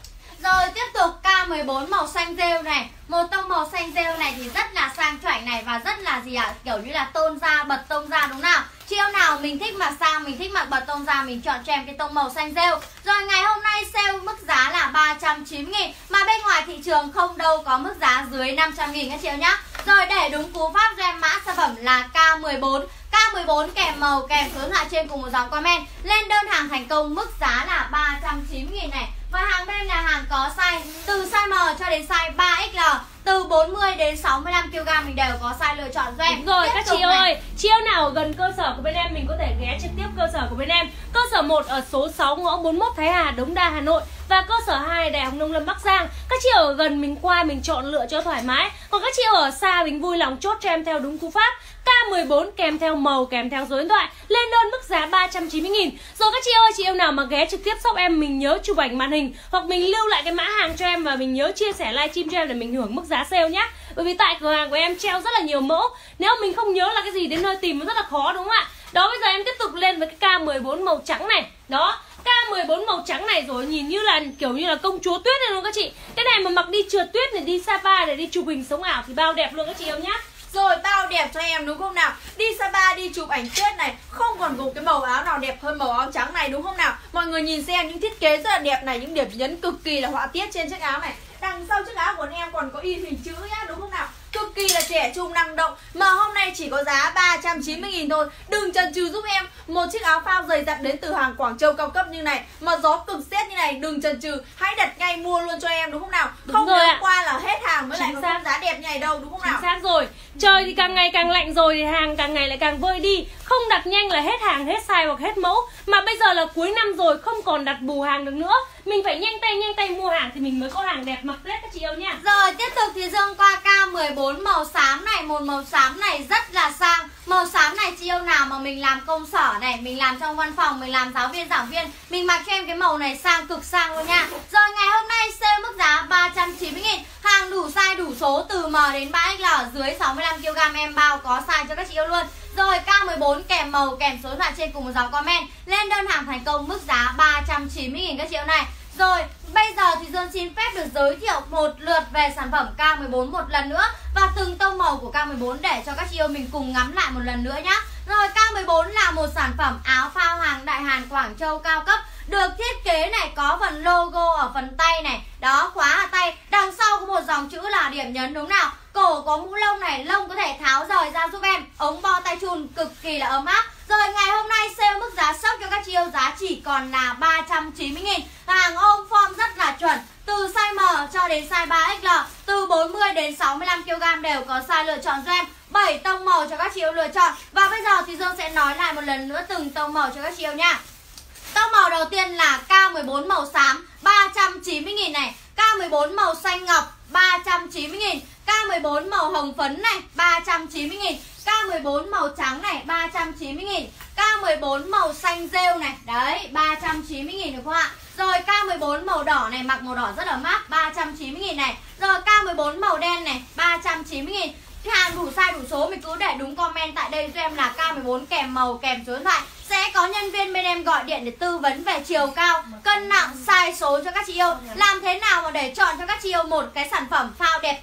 Rồi tiếp tục K14 màu xanh rêu này. Một tông màu xanh rêu này thì rất là sang chảnh này và rất là gì ạ? Kiểu như là tôn da, bật tông da đúng nào? Chị yêu nào mình thích mặc sang, mình thích mặc bật tông da, mình chọn cho em cái tông màu xanh rêu. Rồi ngày hôm nay sale mức giá là 390.000, mà bên ngoài thị trường không đâu có mức giá dưới 500.000 các chị yêu nhá. Rồi để đúng cú pháp cho em mã sản phẩm là K14. K14 kèm màu kèm số điện thoại trên cùng một dòng comment. Lên đơn hàng thành công mức giá là 390.000 này. Và hàng bên là hàng có size từ size M cho đến size 3XL. Từ 40 đến 65kg mình đều có size lựa chọn cho em. Đúng rồi các chị ơi, chị yêu nào gần cơ sở của bên em mình có thể ghé trực tiếp cơ sở của bên em. Cơ sở 1 ở số 6 ngõ 41 Thái Hà, Đống Đa, Hà Nội. Và cơ sở 2 Đại học Nông Lâm Bắc Giang. Các chị ở gần mình qua mình chọn lựa cho thoải mái. Còn các chị ở xa mình vui lòng chốt cho em theo đúng cú pháp K14 kèm theo màu kèm theo số điện thoại. Lên đơn mức giá 390.000. Rồi các chị ơi, chị yêu nào mà ghé trực tiếp shop em mình nhớ chụp ảnh màn hình hoặc mình lưu lại cái mã hàng cho em và mình nhớ chia sẻ livestream cho em để mình hưởng mức giá sale nhá. Bởi vì tại cửa hàng của em treo rất là nhiều mẫu. Nếu mình không nhớ là cái gì đến nơi tìm nó rất là khó đúng không ạ? Đó, bây giờ em tiếp tục lên với cái K14 màu trắng này. Đó, K14 màu trắng này rồi nhìn như là kiểu như là công chúa tuyết này luôn các chị. Cái này mà mặc đi trượt tuyết này, đi Sapa để đi chụp hình sống ảo thì bao đẹp luôn các chị yêu nhá. Rồi bao đẹp cho em đúng không nào? Đi Sapa đi chụp ảnh tuyết này, không còn một cái màu áo nào đẹp hơn màu áo trắng này đúng không nào? Mọi người nhìn xem những thiết kế rất là đẹp này, những điểm nhấn cực kỳ là họa tiết trên chiếc áo này. Đằng sau chiếc áo của em còn có in hình chữ nhá đúng không nào? Cực kỳ là trẻ trung năng động. Mà hôm nay chỉ có giá 390.000 thôi. Đừng chần chừ giúp em một chiếc áo phao dày dặn đến từ hàng Quảng Châu cao cấp như này, mà gió cực rét như này, đừng chần chừ, hãy đặt ngay mua luôn cho em đúng không nào? Đúng không rồi hôm qua là hết hàng mới lại có giá đẹp như này đâu đúng không nào? Chính xác rồi. Trời thì càng ngày càng lạnh rồi thì hàng càng ngày lại càng vơi đi. Không đặt nhanh là hết hàng, hết size hoặc hết mẫu. Mà bây giờ là cuối năm rồi, không còn đặt bù hàng được nữa. Mình phải nhanh tay mua hàng thì mình mới có hàng đẹp mặc Tết các chị yêu nha. Rồi tiếp tục thì Dương qua K14 màu xám này. Một màu xám này rất là sang. Màu xám này chị yêu nào mà mình làm công sở này, mình làm trong văn phòng, mình làm giáo viên giảng viên, mình mặc cho em cái màu này sang cực sang luôn nha. Rồi ngày hôm nay sale mức giá 390.000, hàng đủ size đủ số từ M đến 3XL, dưới 65kg em bao có size cho các chị yêu luôn. Rồi K14 kèm màu kèm số điện thoại trên cùng một dòng comment. Lên đơn hàng thành công mức giá 390.000 các chị yêu này. Rồi bây giờ thì Dương xin phép được giới thiệu một lượt về sản phẩm K14 một lần nữa và từng tông màu của K14 để cho các chị yêu mình cùng ngắm lại một lần nữa nhá. Rồi K14 là một sản phẩm áo phao hàng Đại Hàn Quảng Châu cao cấp, được thiết kế này có phần logo ở phần tay này, đó khóa ở tay, đằng sau có một dòng chữ là điểm nhấn đúng nào. Cổ có mũ lông này, lông có thể tháo rời ra giúp em, ống bo tay chun cực kỳ là ấm áp. Rồi ngày hôm nay sale mức giá sốc cho các chị yêu giá chỉ còn là 390.000. Hàng ôm form rất là chuẩn, từ size M cho đến size 3XL, từ 40 đến 65kg đều có size lựa chọn cho em. 7 tông màu cho các chị yêu lựa chọn. Và bây giờ thì Dương sẽ nói lại một lần nữa từng tông màu cho các chị yêu nha. Tông màu đầu tiên là K14 màu xám 390.000 này, K14 màu xanh ngọc 390.000, K14 màu hồng phấn này 390.000, K14 màu trắng này 390.000, K14 màu xanh rêu này, đấy 390.000 được không ạ? Rồi K14 màu đỏ này, mặc màu đỏ rất là mát 390.000 này. Rồi K14 màu đen này 390.000. Hàng đủ size đủ số mình cứ để đúng comment tại đây cho em là K14 kèm màu kèm số điện thoại. Sẽ có nhân viên bên em gọi điện để tư vấn về chiều cao, cân nặng, size số cho các chị yêu. Làm thế nào mà để chọn cho các chị yêu một cái sản phẩm phao đẹp nhất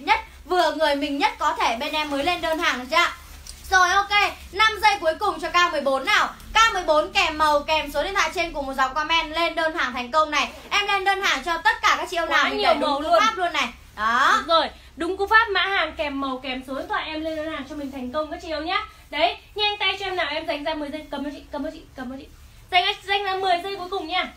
vừa người mình nhất có thể bên em mới lên đơn hàng được chưa? Rồi ok, 5 giây cuối cùng cho K14 nào. K14 kèm màu, kèm số điện thoại trên cùng một dòng comment lên đơn hàng thành công này. Em lên đơn hàng cho tất cả các chị yêu nào mình để đúng cú pháp luôn này. Đó. Đúng rồi, đúng cú pháp mã hàng kèm màu kèm số điện thoại em lên đơn hàng cho mình thành công các chị yêu nhá. Đấy, nhanh tay cho em nào, em dành ra 10 giây, cầm cho chị, cầm cho chị, cầm cho chị. Dành ra 10 giây cuối cùng nha.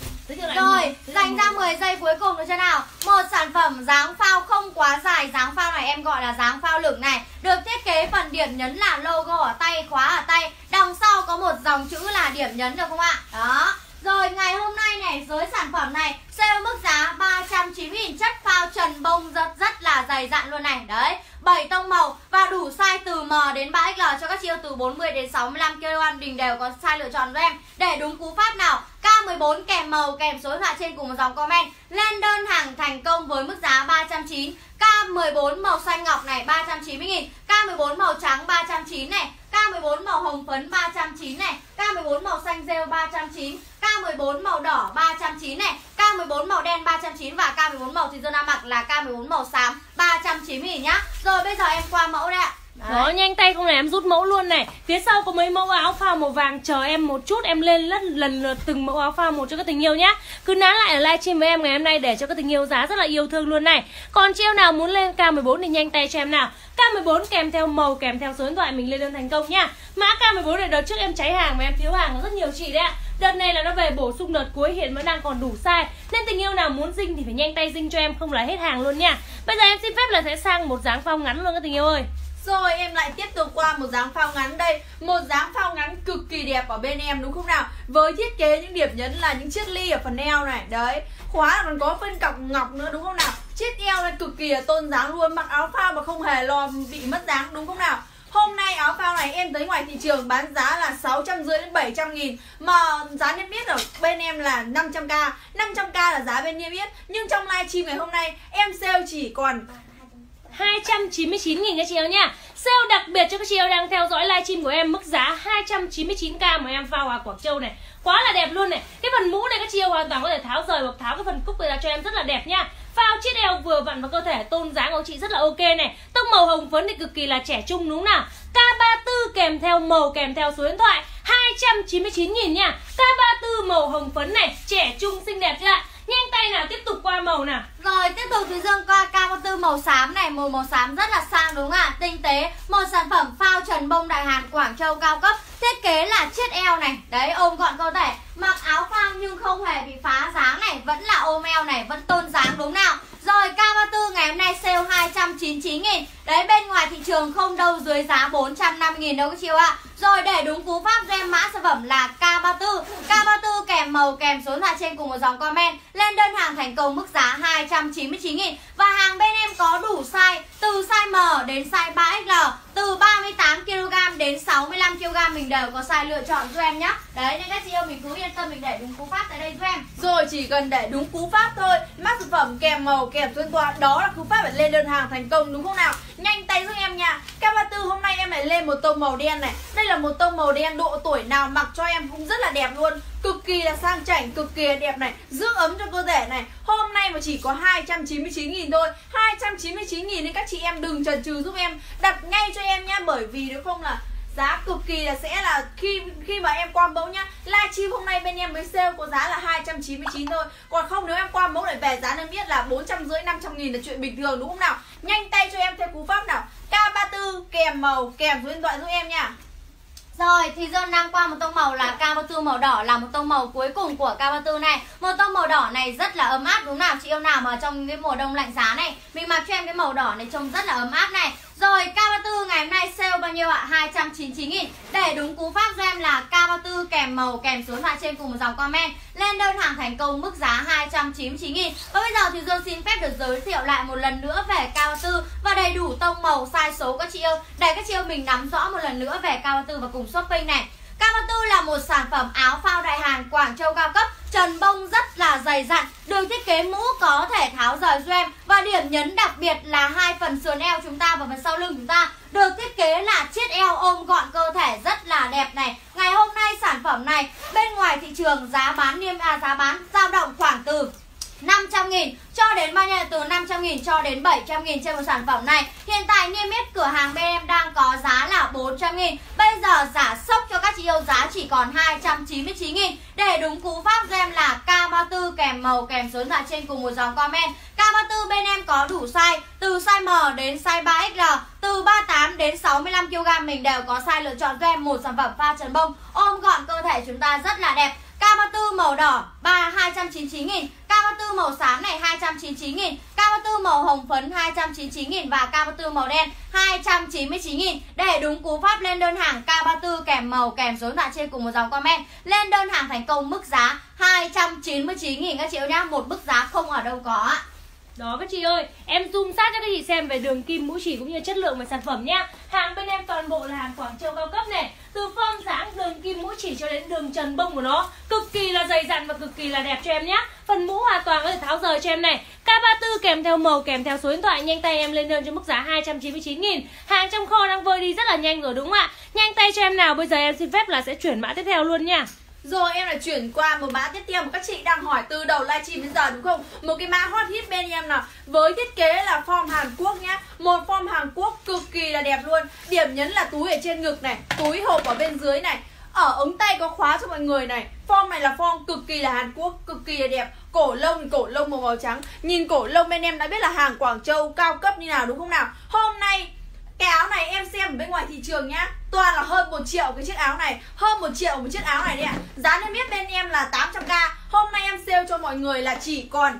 Rồi, dành ra 10 giây cuối cùng nữa cho nào. Một sản phẩm dáng phao không quá dài. Dáng phao này em gọi là dáng phao lửng này. Được thiết kế phần điểm nhấn là logo ở tay, khóa ở tay. Đằng sau có một dòng chữ là điểm nhấn được không ạ? Đó. Rồi ngày hôm nay này, với sản phẩm này sale mức giá 390.000, chất phao trần bông rất là dày dặn luôn này. Đấy, 7 tông màu và đủ size từ M đến 3XL cho các chị yêu từ 40 đến 65 kg. Mình đều có size lựa chọn cho em. Để đúng cú pháp nào, K14 kèm màu kèm số điện thoại trên cùng một dòng comment lên đơn hàng thành công với mức giá 390. K14 màu xanh ngọc này 390.000, K14 màu trắng 390 này, K14 màu hồng phấn 390 này, K14 màu xanh rêu 390, K14 màu đỏ 390 này, K14 màu đen 390 và K14 màu thì Dương đang mặc là K14 màu xám 390.000 nhá. Rồi bây giờ em qua mẫu đây ạ. Đó, nhanh tay không này, em rút mẫu luôn này. Phía sau có mấy mẫu áo phao màu vàng, chờ em một chút em lên lần lượt từng mẫu áo phao một cho các tình yêu nhá. Cứ nán lại ở livestream với em ngày hôm nay để cho các tình yêu giá rất là yêu thương luôn này. Còn chị yêu nào muốn lên K14 thì nhanh tay cho em nào. K14 kèm theo màu kèm theo số điện thoại mình lên đơn thành công nhá. Mã K14 này đợt trước em cháy hàng mà em thiếu hàng rất nhiều chị đấy ạ. Đợt này là nó về bổ sung đợt cuối, hiện vẫn đang còn đủ size. Nên tình yêu nào muốn dinh thì phải nhanh tay dinh cho em, không là hết hàng luôn nha. Bây giờ em xin phép là sẽ sang một dáng phao ngắn luôn các tình yêu ơi. Rồi em lại tiếp tục qua một dáng phao ngắn đây. Một dáng phao ngắn cực kỳ đẹp ở bên em đúng không nào? Với thiết kế những điểm nhấn là những chiếc ly ở phần eo này. Đấy, khóa còn có phân cọc ngọc nữa đúng không nào? Chiếc eo này cực kỳ là tôn dáng luôn. Mặc áo phao mà không hề lo bị mất dáng đúng không nào? Hôm nay áo phao này em tới ngoài thị trường bán giá là 650 đến 700.000. Mà giá niêm yết ở bên em là 500k. 500k là giá bên niêm yết. Nhưng trong livestream ngày hôm nay em sale chỉ còn 299.000 các chị yêu nha. Sale đặc biệt cho các chị yêu đang theo dõi livestream của em, mức giá 299k mà em phao Hòa Quảng Châu này. Quá là đẹp luôn này. Cái phần mũ này các chị yêu hoàn toàn có thể tháo rời hoặc tháo cái phần cúc ra cho em rất là đẹp nha. Phao chiếc eo vừa vặn vào cơ thể, tôn dáng của chị rất là ok này. Tông màu hồng phấn thì cực kỳ là trẻ trung đúng nào. K34 kèm theo màu kèm theo số điện thoại 299.000 nha. K34 màu hồng phấn này, trẻ trung xinh đẹp chưa ạ? Nhanh tay nào, tiếp tục qua màu nào. Rồi tiếp tục Thúy Dương qua K34 màu xám này. Màu xám rất là sang đúng không ạ? Tinh tế. Một sản phẩm phao trần bông Đại Hàn Quảng Châu cao cấp. Thiết kế là chiếc eo này. Đấy, ôm gọn cơ thể. Mặc áo phao nhưng không hề bị phá dáng này. Vẫn là ôm eo này, vẫn tôn dáng đúng nào. Rồi K34 ngày hôm nay sale 299.000. Đấy, bên ngoài thị trường không đâu dưới giá 450.000 đâu các chị ạ. Rồi để đúng cú pháp cho em mã sản phẩm là K34. K34 kèm màu kèm số điện thoại trên cùng một dòng comment lên đơn hàng thành công mức giá 299.000. Và hàng bên em có đủ size từ size M đến size 3XL, từ 38kg đến 65kg mình đều có size lựa chọn cho em nhé. Đấy nên các chị yêu mình cứ yên tâm, mình để đúng cú pháp tại đây cho em. Rồi chỉ cần để đúng cú pháp thôi, mã sản phẩm kèm màu kèm số điện thoại, đó là cú pháp để lên đơn hàng thành công đúng không nào? Nhanh tay giúp em nha. K34 hôm nay em lại lên một tông màu đen này. Đây là một tông màu đen độ tuổi nào mặc cho em cũng rất là đẹp luôn. Cực kỳ là sang chảnh, cực kỳ là đẹp này, giữ ấm cho cơ thể này. Hôm nay mà chỉ có 299.000 thôi. 299.000 nên các chị em đừng chần chừ giúp em, đặt ngay cho em nhá. Bởi vì nếu không là giá cực kỳ là sẽ là khi mà em qua mẫu nhá. Livestream hôm nay bên em mới sale có giá là 299 thôi. Còn không nếu em qua mẫu lại về giá nên biết là 450-500.000 là chuyện bình thường đúng không nào? Nhanh tay cho em theo cú pháp nào. K34 kèm màu kèm số điện thoại giúp em nha. Rồi thì Dương đang qua một tông màu là K34 màu đỏ, là một tông màu cuối cùng của K34 này. Một tông màu đỏ này rất là ấm áp đúng nào chị yêu nào mà trong cái mùa đông lạnh giá này mình mặc cho em cái màu đỏ này trông rất là ấm áp này. Rồi K34 ngày hôm nay sale bao nhiêu ạ? 299.000. Để đúng cú pháp cho em là K34 kèm màu kèm số điện thoại trên cùng một dòng comment lên đơn hàng thành công mức giá 299.000. Và bây giờ thì Dương xin phép được giới thiệu lại một lần nữa về K34 và đầy đủ tông màu size số các chị yêu, để các chị yêu mình nắm rõ một lần nữa về K34 và cùng shopping này. K34 là một sản phẩm áo phao Đại Hàn Quảng Châu cao cấp, trần bông rất là dày dặn, được thiết kế mũ có thể tháo rời cho em. Và điểm nhấn đặc biệt là hai phần sườn eo chúng ta và phần sau lưng chúng ta được thiết kế là chiếc eo ôm gọn cơ thể rất là đẹp này. Ngày hôm nay sản phẩm này bên ngoài thị trường giá bán giá bán dao động khoảng từ 500.000 cho đến bao nhiêu? Từ 500.000 cho đến 700.000 trên một sản phẩm này. Hiện tại niêm yết cửa hàng bên em đang có giá là 400.000. Bây giờ giả sốc cho các chị yêu giá chỉ còn 299.000. Để đúng cú pháp cho em là K34 kèm màu kèm số điện thoại trên cùng một dòng comment. K34 bên em có đủ size, từ size M đến size 3XL, từ 38 đến 65kg mình đều có size lựa chọn cho em. Một sản phẩm pha trần bông, ôm gọn cơ thể chúng ta rất là đẹp. K34 màu đỏ 299.000, K34 màu xám này 299.000, K34 màu hồng phấn 299.000 và K34 màu đen 299.000. Để đúng cú pháp lên đơn hàng K34 kèm màu kèm số điện thoại trên cùng một dòng comment. Lên đơn hàng thành công mức giá 299.000 các chị ơi nhá, một mức giá không ở đâu có ạ. Đó các chị ơi, em zoom sát cho các chị xem về đường kim mũi chỉ cũng như chất lượng về sản phẩm nhá. Hàng bên em toàn bộ là hàng Quảng Châu cao cấp này. Từ form dáng đường kim mũi chỉ cho đến đường trần bông của nó cực kỳ là dày dặn và cực kỳ là đẹp cho em nhá. Phần mũ hoàn toàn có thể tháo rời cho em này. K34 kèm theo màu kèm theo số điện thoại. Nhanh tay em lên đơn cho mức giá 299.000. Hàng trong kho đang vơi đi rất là nhanh rồi đúng không ạ? Nhanh tay cho em nào, bây giờ em xin phép là sẽ chuyển mã tiếp theo luôn nha. Rồi em lại chuyển qua một mã tiếp theo mà các chị đang hỏi từ đầu livestream đến giờ đúng không? Một cái mã hot hit bên em nào, với thiết kế là form Hàn Quốc nhá. Một form Hàn Quốc cực kỳ là đẹp luôn. Điểm nhấn là túi ở trên ngực này, túi hộp ở bên dưới này, ở ống tay có khóa cho mọi người này. Form này là form cực kỳ là Hàn Quốc, cực kỳ là đẹp. Cổ lông màu trắng. Nhìn cổ lông bên em đã biết là hàng Quảng Châu cao cấp như nào đúng không nào? Hôm nay cái áo này em xem ở bên ngoài thị trường nhá, toàn là hơn 1 triệu cái chiếc áo này. Hơn 1 triệu một chiếc áo này đấy ạ. Giá niêm yết bên em là 800k. Hôm nay em sale cho mọi người là chỉ còn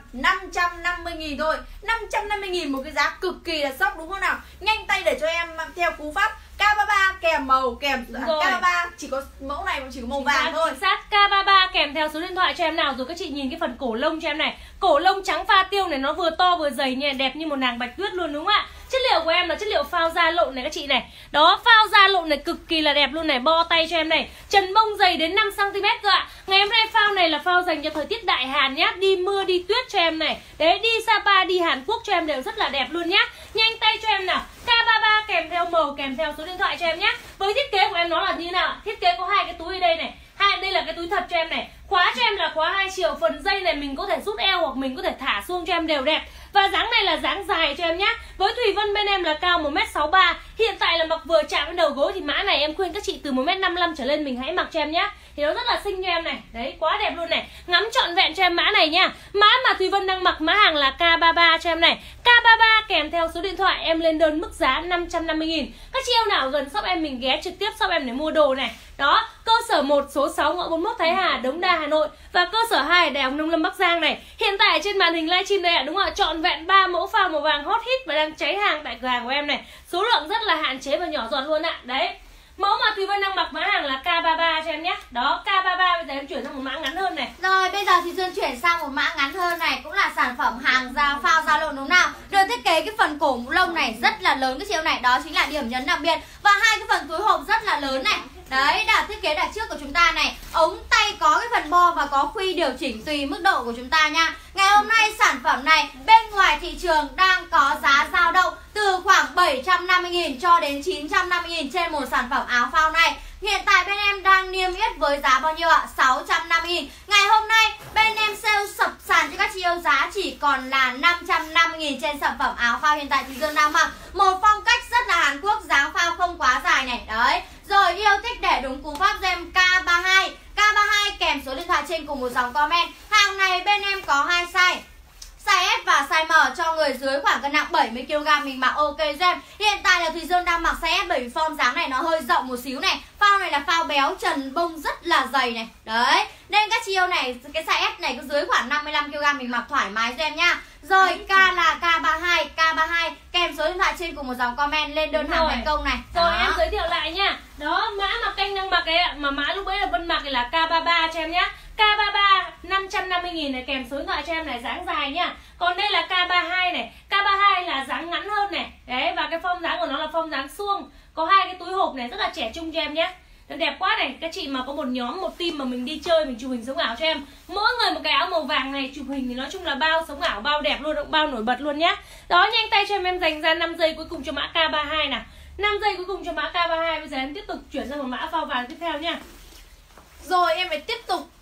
550.000 thôi. 550.000 một cái giá cực kỳ là sốc đúng không nào? Nhanh tay để cho em theo cú pháp K33 kèm màu kèm K33 chỉ có mẫu này chỉ có màu vàng thôi. Sát K33 kèm theo số điện thoại cho em nào. Rồi các chị nhìn cái phần cổ lông cho em này. Cổ lông trắng pha tiêu này nó vừa to vừa dày nha, đẹp như một nàng bạch tuyết luôn đúng không ạ? Chất liệu của em là chất liệu phao da lộn này các chị này. Đó, phao da lộn này cực kỳ là đẹp luôn này, bo tay cho em này. Trần bông dày đến 5cm rồi ạ. Ngày hôm nay phao này là phao dành cho thời tiết đại Hàn nhá, đi mưa đi tuyết cho em này. Đấy, đi Sapa đi Hàn Quốc cho em đều rất là đẹp luôn nhá. Nhanh tay cho em nào. K33 kèm theo màu kèm theo số điện thoại cho em nhá. Với thiết kế của em nó là như thế nào? Thiết kế có hai cái túi ở đây này. Đây là cái túi thật cho em này. Khóa cho em là khóa 2 chiều. Phần dây này mình có thể rút eo hoặc mình có thể thả xuống cho em đều đẹp. Và dáng này là dáng dài cho em nhá. Với Thùy Vân bên em là cao 1m63. Hiện tại là mặc vừa chạm đến đầu gối thì mã này em khuyên các chị từ 1m55 trở lên mình hãy mặc cho em nhá. Thì nó rất là xinh cho em này. Đấy, quá đẹp luôn này. Ngắm trọn vẹn cho em mã này nha. Mã mà Thùy Vân đang mặc mã hàng là K33 cho em này. K33 kèm theo số điện thoại em lên đơn mức giá 550.000. Các chị yêu nào gần shop em mình ghé trực tiếp shop em để mua đồ này. Đó, cơ sở 1 số 6 ngõ 41 Thái Hà, Đống Đa, Hà Nội. Và cơ sở 2 Đại học Nông Lâm Bắc Giang này. Hiện tại trên màn hình livestream đây ạ, đúng không ạ? Trọn vẹn 3 mẫu phao màu vàng hot hit và đang cháy hàng tại cửa hàng của em này. Số lượng rất là hạn chế và nhỏ giọt luôn ạ. Đấy. Mẫu mà Thùy Vân đang mặc mã hàng là K33 cho em nhé. Đó, K33 bây giờ em chuyển sang một mã ngắn hơn này. Rồi bây giờ thì Dương chuyển sang một mã ngắn hơn này. Cũng là sản phẩm hàng da phao da lộn đúng nào. Được thiết kế cái phần cổ mũ lông này rất là lớn cái chiều này. Đó chính là điểm nhấn đặc biệt. Và hai cái phần túi hộp rất là lớn này. Đấy, đã thiết kế đặt trước của chúng ta này. Ống tay có cái phần bo và có khuy điều chỉnh tùy mức độ của chúng ta nha. Ngày hôm nay sản phẩm này bên ngoài thị trường đang có giá dao động từ khoảng 750.000 cho đến 950.000 trên một sản phẩm áo phao này. Hiện tại bên em đang niêm yết với giá bao nhiêu ạ? 650.000. Ngày hôm nay bên em sale sập sàn cho các chị yêu giá chỉ còn là 550.000 trên sản phẩm áo phao hiện tại thì Dương đang mặc. Một phong cách rất là Hàn Quốc, dáng phao không quá dài này. Đấy. Rồi yêu thích để đúng cú pháp em K32. K32 kèm số điện thoại trên cùng một dòng comment. Hàng này bên em có 2 size. Size S và size M cho người dưới khoảng cân nặng 70kg mình mặc ok cho em. Hiện tại là Thùy Dương đang mặc size S bởi vì form dáng này nó hơi rộng một xíu này. Phao này là phao béo trần bông rất là dày này. Đấy. Nên các chị yêu này cái size S này có dưới khoảng 55kg mình mặc thoải mái cho em nha. Rồi K là K32, K32 kèm số điện thoại trên cùng một dòng comment lên đơn hàng thành công này. Rồi em giới thiệu lại nha. Đó, mã mà Canh đang mặc ấy ạ, mà mã lúc ấy là Vân mặc thì là K33 cho em nhá. K33 550.000 này kèm số điện thoại cho em này, dáng dài nhá. Còn đây là K32 này. K32 là dáng ngắn hơn này. Đấy, và cái form dáng của nó là form dáng suông. Có hai cái túi hộp này rất là trẻ trung cho em nhé. Nó đẹp quá này. Các chị mà có một nhóm, một team mà mình đi chơi, mình chụp hình sống ảo cho em. Mỗi người một cái áo màu vàng này, chụp hình thì nói chung là bao sống ảo, bao đẹp luôn, bao nổi bật luôn nhá. Đó, nhanh tay cho em dành ra 5 giây cuối cùng cho mã K32 nào. 5 giây cuối cùng cho mã K32. Bây giờ em tiếp tục chuyển sang một mã phao vàng tiếp theo nha. Rồi em phải tiếp tục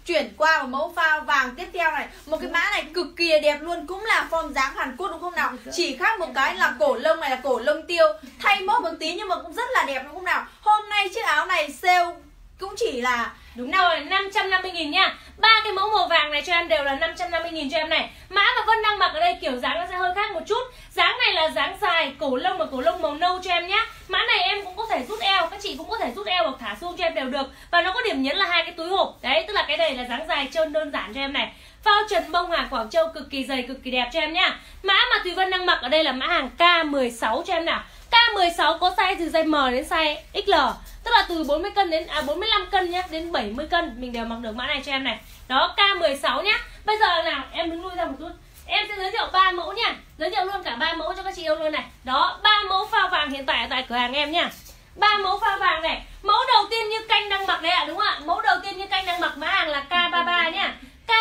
chuyển qua một mẫu phao vàng tiếp theo này. Một cái mã này cực kỳ đẹp luôn, cũng là form dáng Hàn Quốc đúng không nào? Chỉ khác một cái là cổ lông này là cổ lông tiêu, thay mốt một tí nhưng mà cũng rất là đẹp đúng không nào? Hôm nay chiếc áo này sale cũng chỉ là đúng rồi, 550.000 nha. Ba cái mẫu màu vàng này cho em đều là 550.000 cho em này. Mã mà Vân đang mặc ở đây kiểu dáng nó sẽ hơi khác một chút. Dáng này là dáng dài, cổ lông là cổ lông màu nâu cho em nhá. Mã này em cũng có thể rút eo, các chị cũng có thể rút eo hoặc thả suông cho em đều được. Và nó có điểm nhấn là hai cái túi hộp. Đấy, tức là cái này là dáng dài trơn đơn giản cho em này. Phao trần bông hàng Quảng Châu cực kỳ dày, cực kỳ đẹp cho em nhá. Mã mà Thùy Vân đang mặc ở đây là mã hàng K16 cho em nào. K16 có size từ size M đến size XL. Tức là từ 40 cân đến 45 cân nhá, đến 70 cân mình đều mặc được mã này cho em này. Đó, K16 nhá. Bây giờ nào, em đứng lui ra một chút. Em sẽ giới thiệu 3 mẫu nha. Giới thiệu luôn cả 3 mẫu cho các chị yêu luôn này. Đó, 3 mẫu phao vàng hiện tại ở tại cửa hàng em nha. 3 mẫu phao vàng này. Mẫu đầu tiên như Canh đang mặc đấy ạ, đúng không ạ? Mẫu đầu tiên như Canh đang mặc mã hàng là K33 nhá.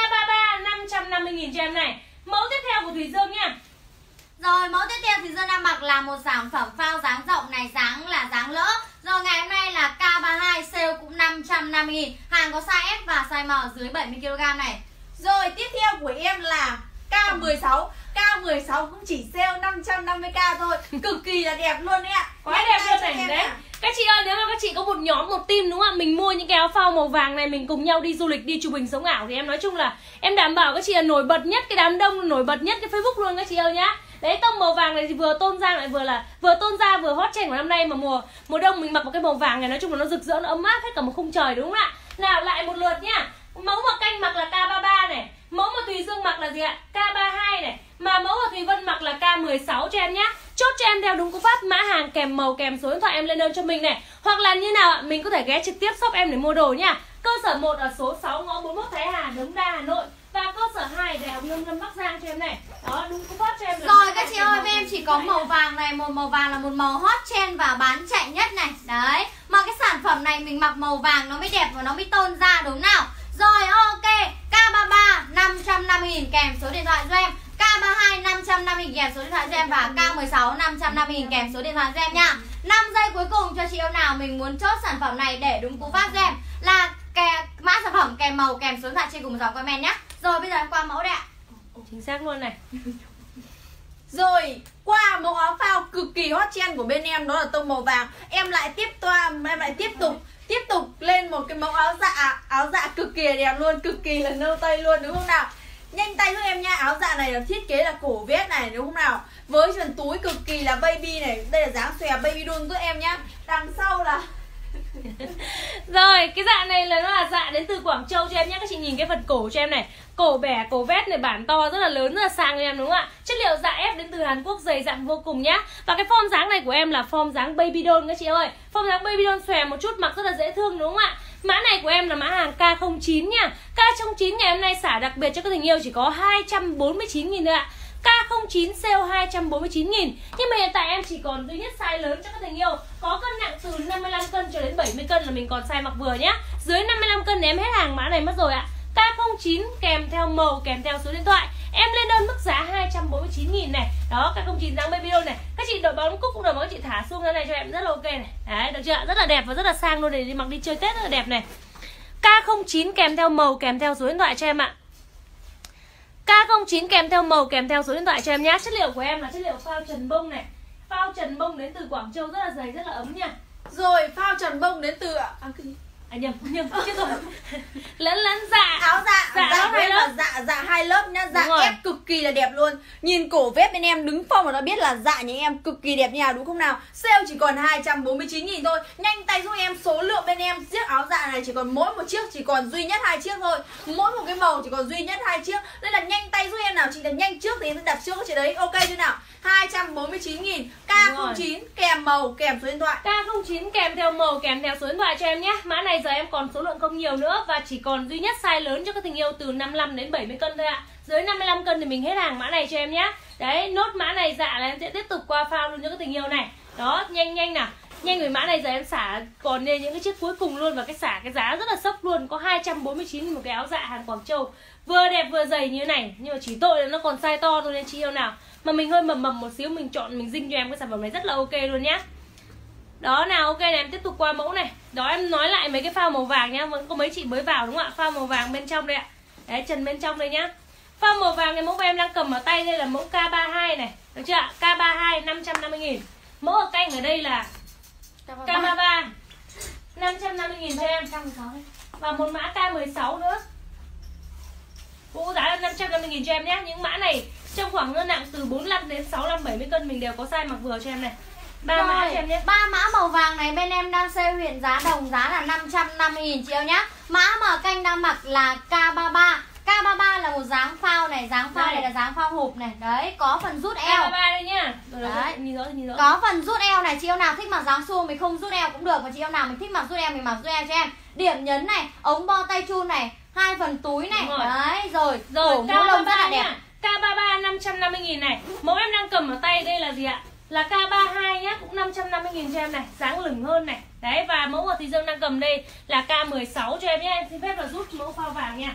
K33 550.000 cho em này. Mẫu tiếp theo của Thùy Dương nha. Rồi mẫu tiếp theo thì Dương đang mặc là một sản phẩm phao dáng rộng này, dáng là dáng lỡ. Rồi ngày hôm nay là K32 sale cũng 550.000. Hàng có size S và size M dưới 70kg này. Rồi tiếp theo của em là K16. K16 cũng chỉ sale 550k thôi. Cực kỳ là đẹp luôn đấy ạ. Quá đẹp luôn này đấy. Các chị ơi, nếu mà các chị có một nhóm, một team đúng không ạ? Mình mua những cái áo phao màu vàng này, mình cùng nhau đi du lịch, đi chụp hình sống ảo thì em nói chung là em đảm bảo các chị là nổi bật nhất cái đám đông, nổi bật nhất cái Facebook luôn các chị ơi nhá. Đấy, tông màu vàng này thì vừa tôn ra lại vừa tôn ra vừa hot trend của năm nay, mà mùa đông mình mặc một cái màu vàng này nói chung là nó rực rỡ, nó ấm áp hết cả một khung trời đúng không ạ? Nào lại một lượt nhá. Mẫu mà Canh mặc là K33 này, mẫu mà Thùy Dương mặc là gì ạ? K32 này, mà mẫu mà Thùy Vân mặc là K16 cho em nhá. Chốt cho em theo đúng cú pháp, mã hàng kèm màu kèm số điện thoại em lên đơn cho mình này. Hoặc là như nào ạ? Mình có thể ghé trực tiếp shop em để mua đồ nhá. Cơ sở 1 ở số 6 ngõ 41 Thái Hà, Đống Đa, Hà Nội. Và cơ sở 2 Đại học Nông Lâm Bắc Giang cho em này. Đó, đúng cú pháp cho em. Rồi các chị ơi, bên em chỉ có màu vàng này, một màu vàng là một màu hot trend và bán chạy nhất này. Đấy, mà cái sản phẩm này mình mặc màu vàng nó mới đẹp và nó mới tôn ra đúng nào. Rồi ok, K33 550.000 kèm số điện thoại cho em. K32 550.000 kèm số điện thoại cho em. Và K16 550.000 kèm số điện thoại cho em nha. 5 giây cuối cùng cho chị yêu nào mình muốn chốt sản phẩm này để đúng cú pháp cho em là mã sản phẩm kèm màu kèm số điện thoại trên cùng một dòng comment nhé. Rồi bây giờ em qua mẫu đây ạ. Chính xác luôn này. Rồi qua mẫu áo phao cực kỳ hot trend của bên em, đó là tông màu vàng. Em lại tiếp tục lên một cái mẫu áo dạ cực kỳ đẹp luôn, cực kỳ là nâu tây luôn đúng không nào? Nhanh tay giúp em nha. Áo dạ này là thiết kế là cổ vest này đúng không nào? Với phần túi cực kỳ là baby này, đây là dáng xòe baby doll giúp em nhá. Đằng sau là rồi, cái dạ này là nó là dạ đến từ Quảng Châu cho em nhé. Các chị nhìn cái phần cổ cho em này. Cổ bẻ, cổ vest này, bản to rất là lớn, rất là sang cho em đúng không ạ? Chất liệu dạ ép đến từ Hàn Quốc, dày dặn vô cùng nhá. Và cái form dáng này của em là form dáng baby doll các chị ơi. Form dáng baby doll xòe một chút, mặc rất là dễ thương đúng không ạ? Mã này của em là mã hàng K09 nha. K09 ngày hôm nay xả đặc biệt cho các tình yêu chỉ có 249.000 thôi ạ. K09 sale 249.000. Nhưng mà hiện tại em chỉ còn duy nhất size lớn cho các tình yêu. Có cân nặng từ 55 cân cho đến 70 cân là mình còn size mặc vừa nhá. Dưới 55 cân thì em hết hàng mã này mất rồi ạ. K09 kèm theo màu kèm theo số điện thoại. Em lên đơn mức giá 249.000 này. Đó, K09 dáng baby doll này. Các chị đội bóng cúc cũng được, các chị thả xuống ra này cho em rất là ok này. Đấy, được chưa? Rất là đẹp và rất là sang luôn, để đi mặc đi chơi Tết rất là đẹp này. K09 kèm theo màu kèm theo số điện thoại cho em ạ. K09 kèm theo màu kèm theo số điện thoại cho em nhá. Chất liệu của em là chất liệu phao trần bông này. Phao trần bông đến từ Quảng Châu, rất là dày, rất là ấm nha. Rồi phao trần bông đến từ nhầm chết rồi. lẫn dạ. Áo dạ hai lớp. Dạ hai lớp nhá. Dạ ép cực kỳ là đẹp luôn. Nhìn cổ vest bên em đứng phong mà nó biết là dạ nhà em cực kỳ đẹp nha đúng không nào? Sale chỉ còn 249.000 thôi. Nhanh tay giúp em, số lượng bên em chiếc áo dạ này chỉ còn mỗi một chiếc, chỉ còn duy nhất 2 chiếc thôi. Mỗi một cái màu chỉ còn duy nhất 2 chiếc. Nên là nhanh tay giúp em nào, chị đặt nhanh trước thì em đặt trước chị đấy. Ok chưa nào? 249.000. K09 kèm màu kèm số điện thoại. K09 kèm theo màu kèm theo số điện thoại cho em nhé. Mã này giờ em còn số lượng không nhiều nữa và chỉ còn duy nhất size lớn cho các tình yêu từ 55 đến 70 cân thôi ạ. Dưới 55 cân thì mình hết hàng mã này cho em nhé. Đấy, nốt mã này dạ là em sẽ tiếp tục qua phao luôn cho các tình yêu này. Đó, nhanh nào. Nhanh với mã này giờ em xả còn nên những cái chiếc cuối cùng luôn, và cái xả cái giá rất là sốc luôn, có 249 một cái áo dạ hàng Quảng Châu. Vừa đẹp vừa dày như thế này, nhưng mà chỉ tội là nó còn size to thôi nên chị yêu nào. Mà mình hơi mầm một xíu, mình chọn mình dinh cho em cái sản phẩm này rất là ok luôn nhá. Đó nào, ok này, em tiếp tục qua mẫu này. Đó, em nói lại mấy cái phao màu vàng nhá. Vẫn có mấy chị mới vào đúng không ạ? Phao màu vàng bên trong đây ạ. Đấy, trần bên trong đây nhá. Phao màu vàng cái mẫu mà em đang cầm ở tay đây là mẫu K32 này. Được chưa ạ? K32 550.000. Mẫu ở canh ở đây là K33 550.000 cho em. Và một mã K16 nữa. Cũng giá là 550.000 cho em nhé. Những mã này trong khoảng cân nặng từ 45 đến 65 70 cân mình đều có size mặc vừa cho em này. 3 mã cho em nhé. 3 mã màu vàng này bên em đang sale hiện giá đồng giá là 550.000 chị yêu nhá. Mã mà kênh đang mặc là K33. K33 là một dáng phao này, dáng phao này là dáng phao hộp này. Đấy, có phần rút eo. K33 đây nhá. Đấy, nhìn rõ. có phần rút eo này, chị yêu nào thích mặc dáng suông mình không rút eo cũng được, mà chị yêu nào mình thích mặc rút eo mình mặc rút eo cho em. Điểm nhấn này, ống bo tay chun này, 2 phần túi này. Đấy, rồi cổ mũ lông rất là đẹp. K33 550.000 này. Mẫu em đang cầm ở tay đây là gì ạ? Là K32 nhá, cũng 550.000 cho em này, dáng lửng hơn này. Đấy, và mẫu mà Thùy Dương đang cầm đây là K16 cho em nhé. Em xin phép là rút mẫu phao vàng nha.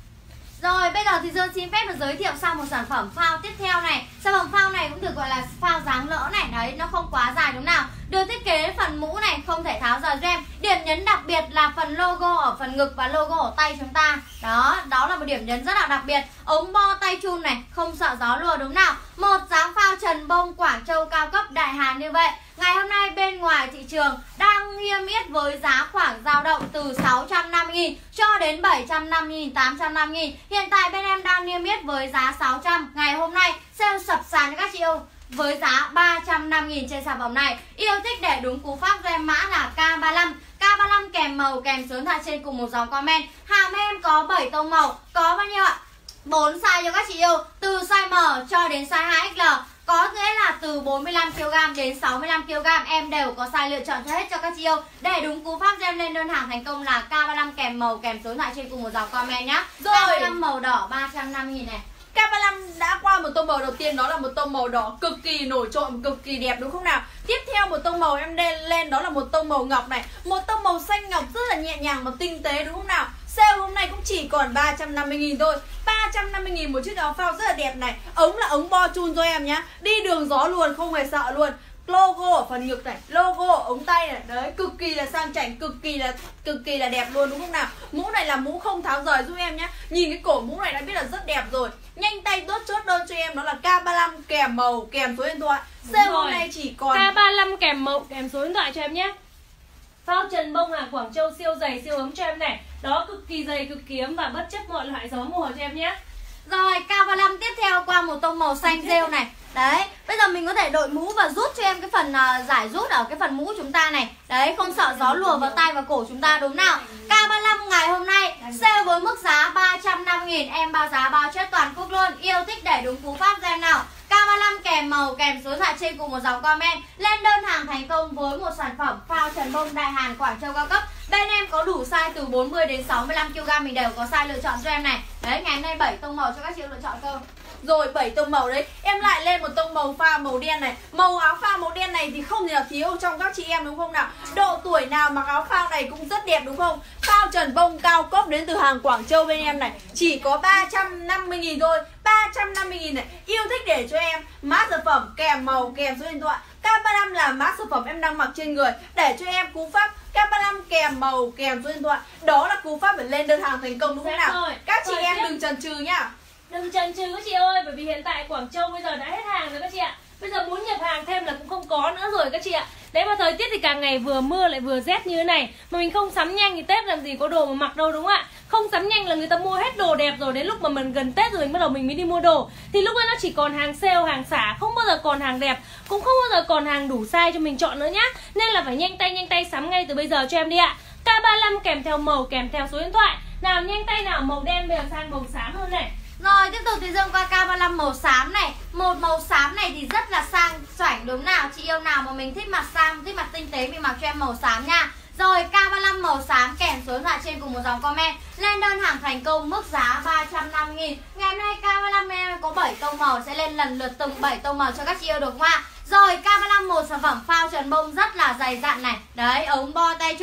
Rồi bây giờ thì Dương xin phép được giới thiệu sang một sản phẩm phao tiếp theo này. Sản phẩm phao này cũng được gọi là phao dáng lỡ này. Đấy, nó không quá dài đúng nào. Được thiết kế phần mũ này không thể tháo rời cho em. Điểm nhấn đặc biệt là phần logo ở phần ngực và logo ở tay chúng ta. Đó là một điểm nhấn rất là đặc biệt. Ống bo tay chun này, không sợ gió lùa đúng nào. Một dáng phao trần bông Quảng Châu cao cấp Đại Hàn như vậy. Ngày hôm nay bên ngoài thị trường đang niêm yết với giá khoảng dao động từ 650.000 cho đến 750.000, 850.000. Hiện tại bên em đang niêm yết với giá 600. Ngày hôm nay sale sập sàn cho các chị yêu với giá 350.000 trên sản phẩm này. Yêu thích để đúng cú pháp cho em mã là K35. K35 kèm màu kèm số điện thoại trên cùng một dòng comment. Hàng em có 7 tông màu, có bao nhiêu ạ? 4 size cho các chị yêu, từ size M cho đến size 2XL. Có nghĩa là từ 45kg đến 65kg em đều có size lựa chọn cho hết cho các chị yêu. Để đúng cú pháp cho em lên đơn hàng thành công là K35 kèm màu kèm số điện thoại trên cùng một dòng comment nhá. Rồi. K35 màu đỏ 350.000 này. K35 đã qua một tông màu đầu tiên, đó là một tông màu đỏ cực kỳ nổi trội, cực kỳ đẹp đúng không nào? Tiếp theo một tông màu em lên đó là một tông màu ngọc này. Một tông màu xanh ngọc rất là nhẹ nhàng và tinh tế đúng không nào? Sale hôm nay cũng chỉ còn 350.000 thôi. 350.000 một chiếc áo phao rất là đẹp này. Ống là ống bo chun cho em nhá. Đi đường gió luôn, không hề sợ luôn. Logo ở phần ngực này, logo ở ống tay này. Đấy, cực kỳ là sang chảnh, cực kỳ là đẹp luôn đúng không nào? Mũ này là mũ không tháo rời giúp em nhá. Nhìn cái cổ mũ này đã biết là rất đẹp rồi. Nhanh tay chốt đơn cho em, đó là K35 kèm màu kèm số điện thoại. Sale hôm nay chỉ còn K35 kèm màu kèm số điện thoại cho em nhé. Phao trần bông hàng Quảng Châu siêu dày siêu ấm cho em này. Đó, cực kỳ dày, cực kỳ ấm và bất chấp mọi loại gió mùa cho em nhé. Rồi, K35 tiếp theo qua một tông màu xanh rêu này. Đấy, bây giờ mình có thể đội mũ và rút cho em cái phần giải rút ở cái phần mũ chúng ta này. Đấy, không sợ gió lùa vào tay và cổ chúng ta đúng nào. K35 ngày hôm nay sale với mức giá 350.000. Em bao giá bao chết toàn quốc luôn. Yêu thích để đúng cú pháp cho em nào. K35 kèm màu kèm số điện thoại trên cùng một dòng comment. Lên đơn hàng thành công với một sản phẩm phao trần bông Đại Hàn Quảng Châu cao cấp. Bên em có đủ size từ 40 đến 65kg, mình đều có size lựa chọn cho em này. Đấy, ngày hôm nay 7 tông màu cho các chị lựa chọn cơ. Rồi 7 tông màu đấy. Em lại lên một tông màu phao màu đen này. Màu áo phao màu đen này thì không thể nào thiếu trong các chị em đúng không nào? Độ tuổi nào mặc áo phao này cũng rất đẹp đúng không? Phao trần bông cao cấp đến từ hàng Quảng Châu bên em này. Chỉ có 350.000 thôi. 350.000 này. Yêu thích để cho em mã sản phẩm kèm màu kèm số điện thoại. K35 là mã sản phẩm em đang mặc trên người. Để cho em cú pháp K35 kèm màu kèm số điện thoại. Đó là cú pháp để lên đơn hàng thành công đúng không nào? Các chị em đừng chần chừ nhá. Đừng chần chừ các chị ơi, bởi vì hiện tại Quảng Châu bây giờ đã hết hàng rồi các chị ạ. Bây giờ muốn nhập hàng thêm là cũng không có nữa rồi các chị ạ. Đấy, mà thời tiết thì càng ngày vừa mưa lại vừa rét như thế này, mà mình không sắm nhanh thì Tết làm gì có đồ mà mặc đâu đúng không ạ? Không sắm nhanh là người ta mua hết đồ đẹp rồi, đến lúc mà mình gần Tết rồi mình bắt đầu mình mới đi mua đồ, thì lúc ấy nó chỉ còn hàng sale, hàng xả, không bao giờ còn hàng đẹp, cũng không bao giờ còn hàng đủ size cho mình chọn nữa nhá. Nên là phải nhanh tay sắm ngay từ bây giờ cho em đi ạ. K35 kèm theo màu kèm theo số điện thoại. Nào nhanh tay nào, màu đen bây giờ sang màu xám hơn này. Rồi tiếp tục thì Dương qua K35 màu xám này. Một màu xám này thì rất là sang chảnh đúng nào. Chị yêu nào mà mình thích mặt sang, thích mặt tinh tế mình mặc cho em màu xám nha. Rồi K35 màu xám kèm số điện thoại trên cùng một dòng comment. Lên đơn hàng thành công mức giá 350.000. Ngày hôm nay K35 em có 7 tông màu, sẽ lên lần lượt từng 7 tông màu cho các chị yêu được không ạ? Rồi K35 một sản phẩm phao trần bông rất là dày dặn này. Đấy, ống bo tay chun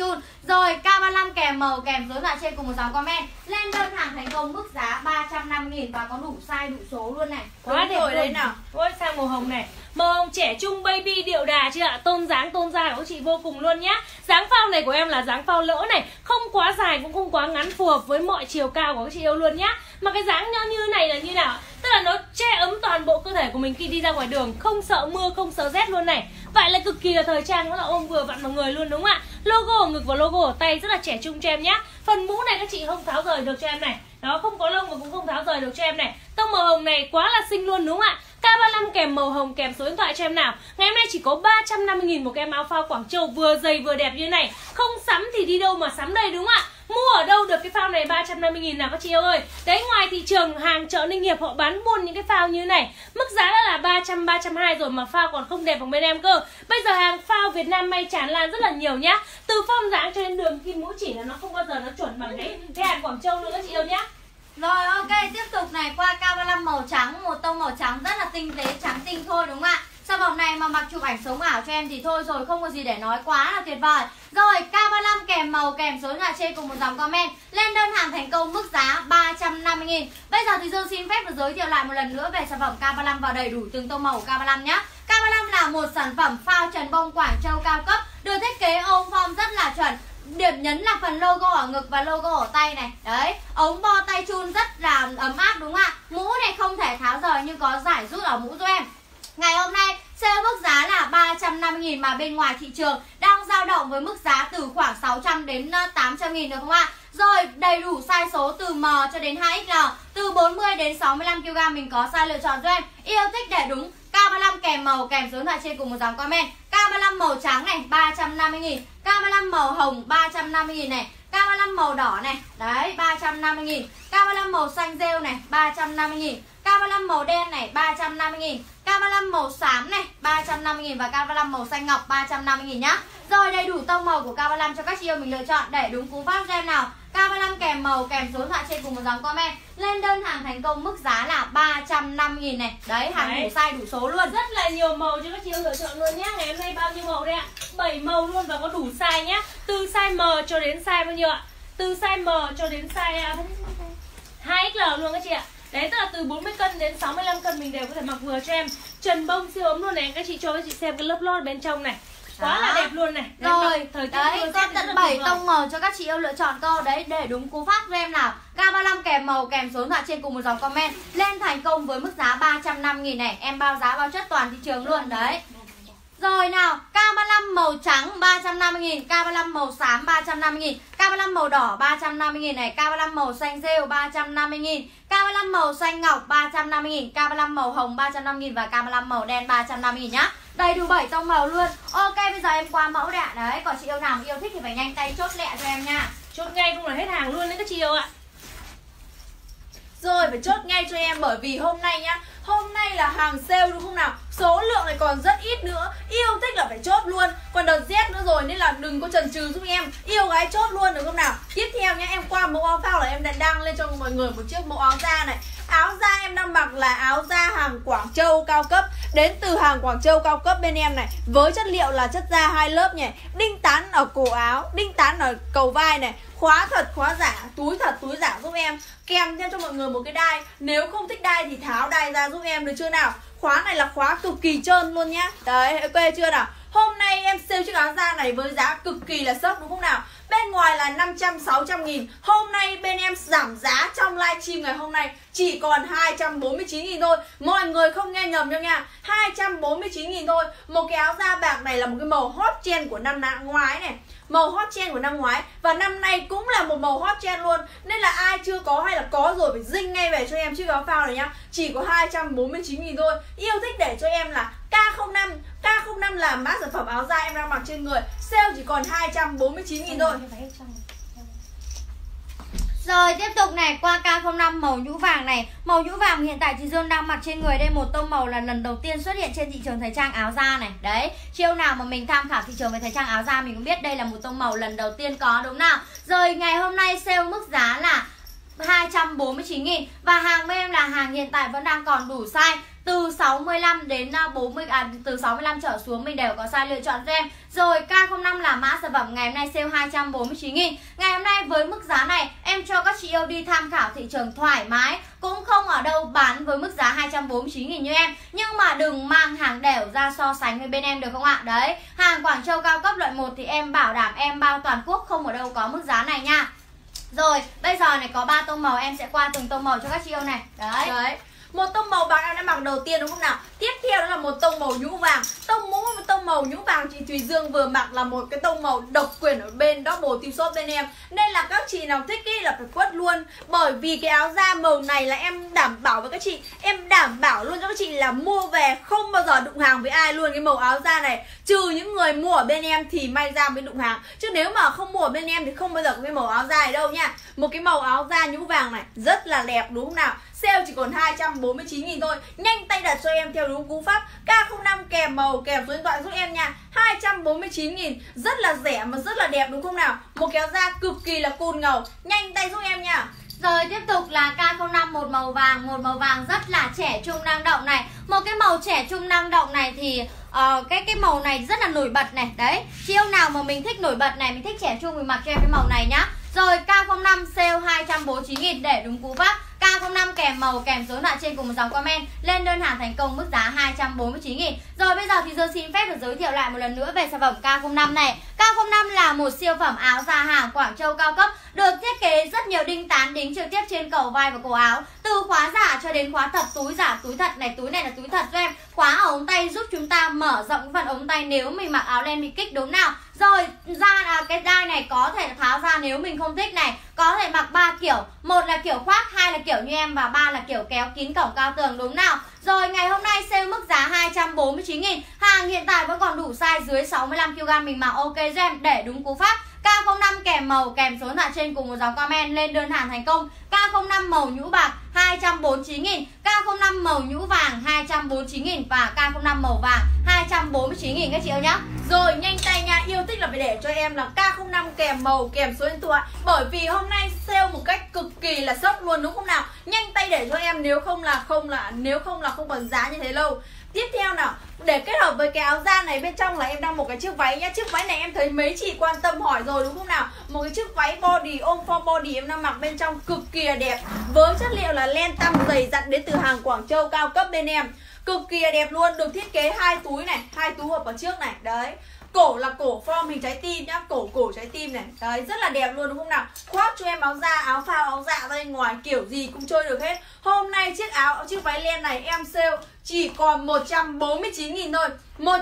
Rồi K35 kèm màu kèm số điện thoại trên cùng một dòng comment. Lên đơn hàng thành công mức giá 350.000 và có đủ size đủ số luôn này. Quá đẹp rồi luôn. đấy nào. Ôi sang màu hồng này. Màu hồng trẻ trung baby điệu đà chưa ạ? Tôn dáng tôn da của chị vô cùng luôn nhá. Dáng phao này của em là dáng phao lỗ này, không quá dài cũng không quá ngắn, phù hợp với mọi chiều cao của các chị yêu luôn nhá. Mà cái dáng nó như này là như nào? Tức là nó che ấm toàn bộ cơ thể của mình khi đi ra ngoài đường, không sợ mưa, không sợ rét luôn này. Vậy là cực kỳ là thời trang, nó là ôm vừa vặn vào người luôn đúng không ạ? Logo ở ngực và logo ở tay rất là trẻ trung cho em nhá. Phần mũ này các chị không tháo rời được cho em này. Đó, không có lông và cũng không tháo rời được cho em này. Tông màu hồng này quá là xinh luôn đúng không ạ? K35 kèm màu hồng kèm số điện thoại cho em nào. Ngày hôm nay chỉ có 350.000 một cái áo phao Quảng Châu vừa dày vừa đẹp như này. Không sắm thì đi đâu mà sắm đây đúng không ạ? Mua ở đâu được cái phao này 350.000 nào các chị yêu ơi. Đấy, ngoài thị trường hàng chợ Ninh Hiệp họ bán buôn những cái phao như này, mức giá đã là 300, 320 rồi mà phao còn không đẹp bằng bên em cơ. Bây giờ hàng phao Việt Nam may tràn lan rất là nhiều nhá. Từ form dáng cho đến đường kim mũi chỉ là nó không bao giờ nó chuẩn bằng cái hàng Quảng Châu nữa các chị yêu nhá. Rồi ok, tiếp tục này, qua K35 màu trắng, một tông màu trắng rất là tinh tế, trắng tinh thôi đúng không ạ? Sản phẩm này mà mặc chụp ảnh sống ảo cho em thì thôi rồi, không có gì để nói, quá là tuyệt vời. Rồi K35 kèm màu kèm số điện thoại trên cùng một dòng comment. Lên đơn hàng thành công mức giá 350.000. Bây giờ thì Dương xin phép được giới thiệu lại một lần nữa về sản phẩm K35 và đầy đủ từng tông màu của K35 nhé. K35 là một sản phẩm phao trần bông Quảng Châu cao cấp, được thiết kế ôm form rất là chuẩn. Điểm nhấn là phần logo ở ngực và logo ở tay này. Đấy, ống bo tay chun rất là ấm áp đúng không ạ? Mũ này không thể tháo rời nhưng có giải rút ở mũ cho em. Ngày hôm nay sale mức giá là 350.000 mà bên ngoài thị trường đang dao động với mức giá từ khoảng 600 đến 800.000 được không ạ? Rồi đầy đủ size số từ M cho đến 2XL, từ 40 đến 65kg mình có size lựa chọn cho em. Yêu thích để đúng K35 kèm màu kèm số điện thoại trên cùng một dòng comment. K35 màu trắng này 350.000, K35 màu hồng 350.000 này, K35 màu đỏ này, đấy 350.000, K35 màu xanh rêu này 350.000, K35 màu đen này 350.000, K35 màu xám này 350.000 và K35 màu xanh ngọc 350.000 nhá. Rồi đầy đủ tông màu của K35 cho các chị yêu mình lựa chọn để đúng cú pháp cho em nào. K35 kèm màu kèm số điện thoại trên cùng một dòng comment. Lên đơn hàng thành công mức giá là 350.000 này. Đấy, hàng đủ size đủ số luôn. Rất là nhiều màu cho các chị yêu lựa chọn luôn nhá. Ngày hôm nay bao nhiêu màu đây ạ? 7 màu luôn và có đủ size nhá. Từ size M cho đến size bao nhiêu ạ? Từ size M cho đến size 2XL luôn các chị ạ. Đấy, tức là từ 40 cân đến 65 cân mình đều có thể mặc vừa cho em. Trần bông siêu ấm luôn này. Các chị cho các chị xem cái lớp lót bên trong này. Quá là đẹp luôn này. Rồi, đấy, có tận 7 tông màu cho các chị yêu lựa chọn cơ. Đấy, để đúng cú pháp cho em nào. K35 kèm màu kèm số điện thoại trên cùng một dòng comment. Lên thành công với mức giá 350.000 này. Em bao giá bao chất toàn thị trường luôn. Đấy. Rồi nào, K35 màu trắng 350.000, K35 màu xám 350.000, K35 màu đỏ 350.000 này, K35 màu xanh rêu 350.000, K35 màu xanh ngọc 350.000, K35 màu hồng 350.000 và K35 màu đen 350.000 nhá. Đầy đủ 7 tông màu luôn. Ok, bây giờ em qua mẫu đấy ạ. Đấy, còn chị yêu nào mà yêu thích thì phải nhanh tay chốt lẹ cho em nha. Chốt ngay không là hết hàng luôn đấy các chị yêu ạ. Rồi phải chốt ngay cho em bởi vì hôm nay nhá, hôm nay là hàng sale đúng không nào? Số lượng này còn rất ít nữa. Yêu thích là phải chốt luôn. Còn đợt Z nữa rồi nên là đừng có chần chừ giúp em. Yêu gái chốt luôn được không nào? Tiếp theo nhá, em qua mẫu áo phao là em đã đăng lên cho mọi người một chiếc mẫu áo da này. Áo da em đang mặc là áo da hàng Quảng Châu cao cấp, đến từ hàng Quảng Châu cao cấp bên em này, với chất liệu là chất da 2 lớp nhỉ. Đinh tán ở cổ áo, đinh tán ở cầu vai này, khóa thật khóa giả, túi thật túi giả giúp em. Kèm theo cho mọi người một cái đai. Nếu không thích đai thì tháo đai ra giúp em được chưa nào? Khóa này là khóa cực kỳ trơn luôn nhá. Đấy, ok chưa nào? Hôm nay em sale chiếc áo da này với giá cực kỳ là sốc đúng không nào? Bên ngoài là 500-600.000. Hôm nay bên em giảm giá trong livestream ngày hôm nay chỉ còn 249.000 thôi. Mọi người không nghe nhầm đâu nha, 249.000 thôi. Một cái áo da bạc này là một cái màu hot trend của năm ngoái này, màu hot trend của năm ngoái. Và năm nay cũng là một màu hot trend luôn. Nên là ai chưa có hay là có rồi phải dinh ngay về cho em chiếc áo phao này nhá. Chỉ có 249.000 thôi. Yêu thích để cho em là K05. K05 là mã sản phẩm áo da em đang mặc trên người. Sale chỉ còn 249.000 thôi. Rồi tiếp tục này, qua K05 màu nhũ vàng này. Màu nhũ vàng hiện tại chị Dương đang mặc trên người đây, một tông màu là lần đầu tiên xuất hiện trên thị trường thời trang áo da này. Đấy, chiêu nào mà mình tham khảo thị trường về thời trang áo da mình cũng biết đây là một tông màu lần đầu tiên có đúng nào. Rồi ngày hôm nay sale mức giá là 249.000 và hàng bên em là hàng hiện tại vẫn đang còn đủ size. Từ 65 đến 40 từ 65 trở xuống mình đều có size lựa chọn cho em. Rồi K05 là là mã sản phẩm ngày hôm nay sale 249.000. Ngày hôm nay với mức giá này em cho các chị yêu đi tham khảo thị trường thoải mái, cũng không ở đâu bán với mức giá 249.000 như em. Nhưng mà đừng mang hàng đẻo ra so sánh với bên em được không ạ? Đấy, hàng Quảng Châu cao cấp loại 1 thì em bảo đảm em bao toàn quốc, không ở đâu có mức giá này nha. Rồi, bây giờ này có 3 tông màu, em sẽ qua từng tông màu cho các chị yêu này. Đấy. Một tông màu bạc em đã mặc đầu tiên đúng không nào? Tiếp theo đó là một tông màu nhũ vàng. Tông màu nhũ vàng chị Thùy Dương vừa mặc là một cái tông màu độc quyền ở bên double team shop bên em. Nên là các chị nào thích ý là phải quất luôn. Bởi vì cái áo da màu này là em đảm bảo với các chị, em đảm bảo luôn cho các chị là mua về không bao giờ đụng hàng với ai luôn. Cái màu áo da này, trừ những người mua ở bên em thì may ra mới đụng hàng, chứ nếu mà không mua ở bên em thì không bao giờ có cái màu áo da này đâu nha. Một cái màu áo da nhũ vàng này rất là đẹp đúng không nào? Sale chỉ còn 249.000 thôi. Nhanh tay đặt cho em theo đúng cú pháp K05 kèm màu kèm số điện thoại giúp em nha. 249.000, rất là rẻ mà rất là đẹp đúng không nào? Một cái áo da cực kỳ là cool ngầu. Nhanh tay giúp em nha. Rồi tiếp tục là K05 một màu vàng rất là trẻ trung năng động này. Một cái màu trẻ trung năng động này thì cái màu này rất là nổi bật này. Đấy, chị yêu nào mà mình thích nổi bật này, mình thích trẻ trung mình mặc cho em cái màu này nhá. Rồi K05 sale 249.000 để đúng cú pháp K05 kèm màu kèm số điện thoại trên cùng một dòng comment. Lên đơn hàng thành công mức giá 249.000. Rồi bây giờ thì Dương xin phép được giới thiệu lại một lần nữa về sản phẩm K05 này. K05 là một siêu phẩm áo da hàng Quảng Châu cao cấp, được thiết kế rất nhiều đinh tán đính trực tiếp trên cầu vai và cổ áo. Từ khóa giả cho đến khóa thật, túi giả, túi thật này, túi này là túi thật cho em. Khóa ở ống tay giúp chúng ta mở rộng phần ống tay nếu mình mặc áo len bị kích đúng nào. Rồi cái đai này có thể tháo ra nếu mình không thích này. Có thể mặc 3 kiểu, một là kiểu khoác, 2 là kiểu như em và 3 là kiểu kéo kín cổng cao tường đúng nào. Rồi ngày hôm nay sale mức giá 249.000. Hàng hiện tại vẫn còn đủ size dưới 65kg mình mặc ok cho em để đúng cú pháp K05 kèm màu kèm số điện thoại trên cùng một dòng comment. Lên đơn hàng thành công. K05 màu nhũ bạc 249.000, K05 màu nhũ vàng 249.000 và K05 màu vàng 249.000 các chị ơi nhá. Rồi nhanh tay nha, yêu thích là phải để cho em là K05 kèm màu kèm số điện thoại. Bởi vì hôm nay sale một cách cực kỳ là sốc luôn đúng không nào? Nhanh tay để cho em, nếu không là không còn giá như thế lâu. Tiếp theo nào, để kết hợp với cái áo da này bên trong là em đang một cái chiếc váy nhá. Chiếc váy này em thấy mấy chị quan tâm hỏi rồi đúng không nào? Một cái chiếc váy body, ôm for body em đang mặc bên trong cực kỳ là đẹp. Với chất liệu là len tăm dày dặn đến từ hàng Quảng Châu cao cấp bên em. Cực kỳ là đẹp luôn, được thiết kế 2 túi này, 2 túi hộp ở trước này. Đấy. Cổ là cổ form hình trái tim nhá, cổ trái tim này. Đấy, rất là đẹp luôn đúng không nào? Khoác cho em áo da, áo phao, áo dạ ra bên ngoài kiểu gì cũng chơi được hết. Hôm nay chiếc váy len này em sale chỉ còn 149.000 thôi.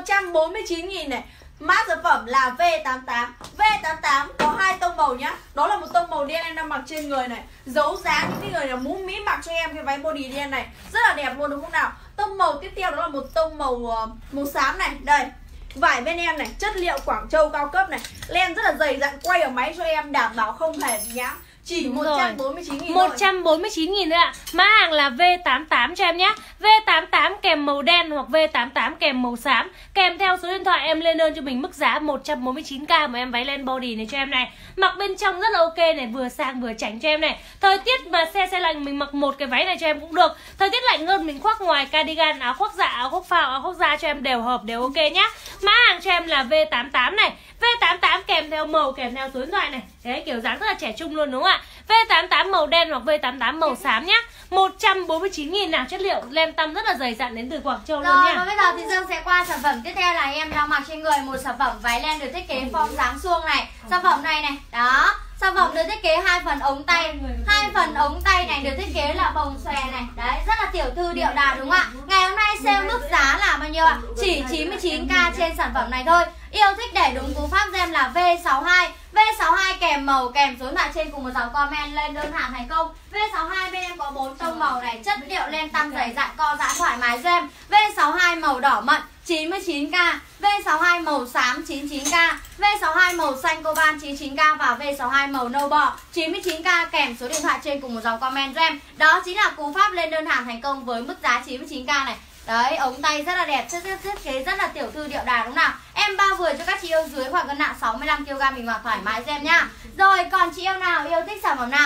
149.000 này. Mã sản phẩm là V88. V88 có 2 tông màu nhá. Đó là một tông màu đen em đang mặc trên người này. Giấu giá những cái người nào muốn Mỹ mặc cho em cái váy body đen này. Rất là đẹp luôn đúng không nào? Tông màu tiếp theo đó là một tông màu xám này. Đây. Vải bên em này, chất liệu Quảng Châu cao cấp này. Len rất là dày dặn, quay ở máy cho em đảm bảo không hề bị nhám. Chỉ 149.000 149.000 thôi ạ. Mã hàng là V88 cho em nhé. V88 kèm màu đen hoặc V88 kèm màu xám. Kèm theo số điện thoại em lên đơn cho mình mức giá 149k mà em váy len body này cho em này. Mặc bên trong rất là ok này, vừa sang vừa chảnh cho em này. Thời tiết mà xe lạnh mình mặc một cái váy này cho em cũng được. Thời tiết lạnh hơn mình khoác ngoài cardigan, áo khoác dạ, áo khoác phao, áo khoác da cho em đều hợp, đều ok nhá. Mã hàng cho em là V88 này. V88 kèm theo màu kèm theo số điện thoại này. Đấy, kiểu dáng rất là trẻ trung luôn đúng không ạ? V88 màu đen hoặc V88 màu xám nhá. 149.000 nào, chất liệu len tăm rất là dày dặn đến từ Quảng Châu luôn nha. Rồi và bây giờ thì Dương sẽ qua sản phẩm tiếp theo là em đang mặc trên người một sản phẩm váy len được thiết kế form dáng suông này. Sản phẩm này này, đó. Sản phẩm được thiết kế 2 phần ống tay. 2 phần ống tay này được thiết kế là vòng xòe này. Đấy, rất là tiểu thư điệu đà đúng không ạ? Ngày hôm nay sale mức giá là bao nhiêu ạ? Chỉ 99k trên sản phẩm này thôi. Yêu thích để đúng cú pháp em là V62. V62 kèm màu kèm số điện thoại trên cùng một dòng comment. Lên đơn hàng thành công. V62 bên em có 4 tông màu này, chất liệu len tăm dày dặn, co giãn thoải mái cho em. V62 màu đỏ mận 99k, V62 màu xám 99k, V62 màu xanh coban 99k và V62 màu nâu bò 99k kèm số điện thoại trên cùng một dòng comment cho em. Đó chính là cú pháp lên đơn hàng thành công với mức giá 99k này. Đấy, ống tay rất là đẹp, thiết kế rất là tiểu thư điệu đà đúng không nào? Em bao vừa cho các chị yêu dưới khoảng cân nặng 65kg mình mặc thoải mái cho em nhá. Rồi, còn chị yêu nào yêu thích sản phẩm nào hãy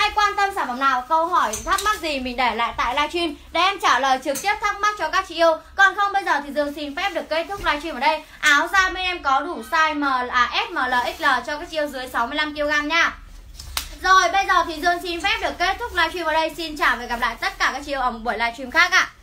ai quan tâm sản phẩm nào, câu hỏi thắc mắc gì mình để lại tại livestream để em trả lời trực tiếp thắc mắc cho các chị yêu. Còn không bây giờ thì Dương xin phép được kết thúc livestream ở đây. Áo da bên em có đủ size S, ML, XL cho các chị yêu dưới 65 kg nha. Rồi bây giờ thì Dương xin phép được kết thúc livestream ở đây. Xin chào và gặp lại tất cả các chị yêu ở một buổi livestream khác ạ.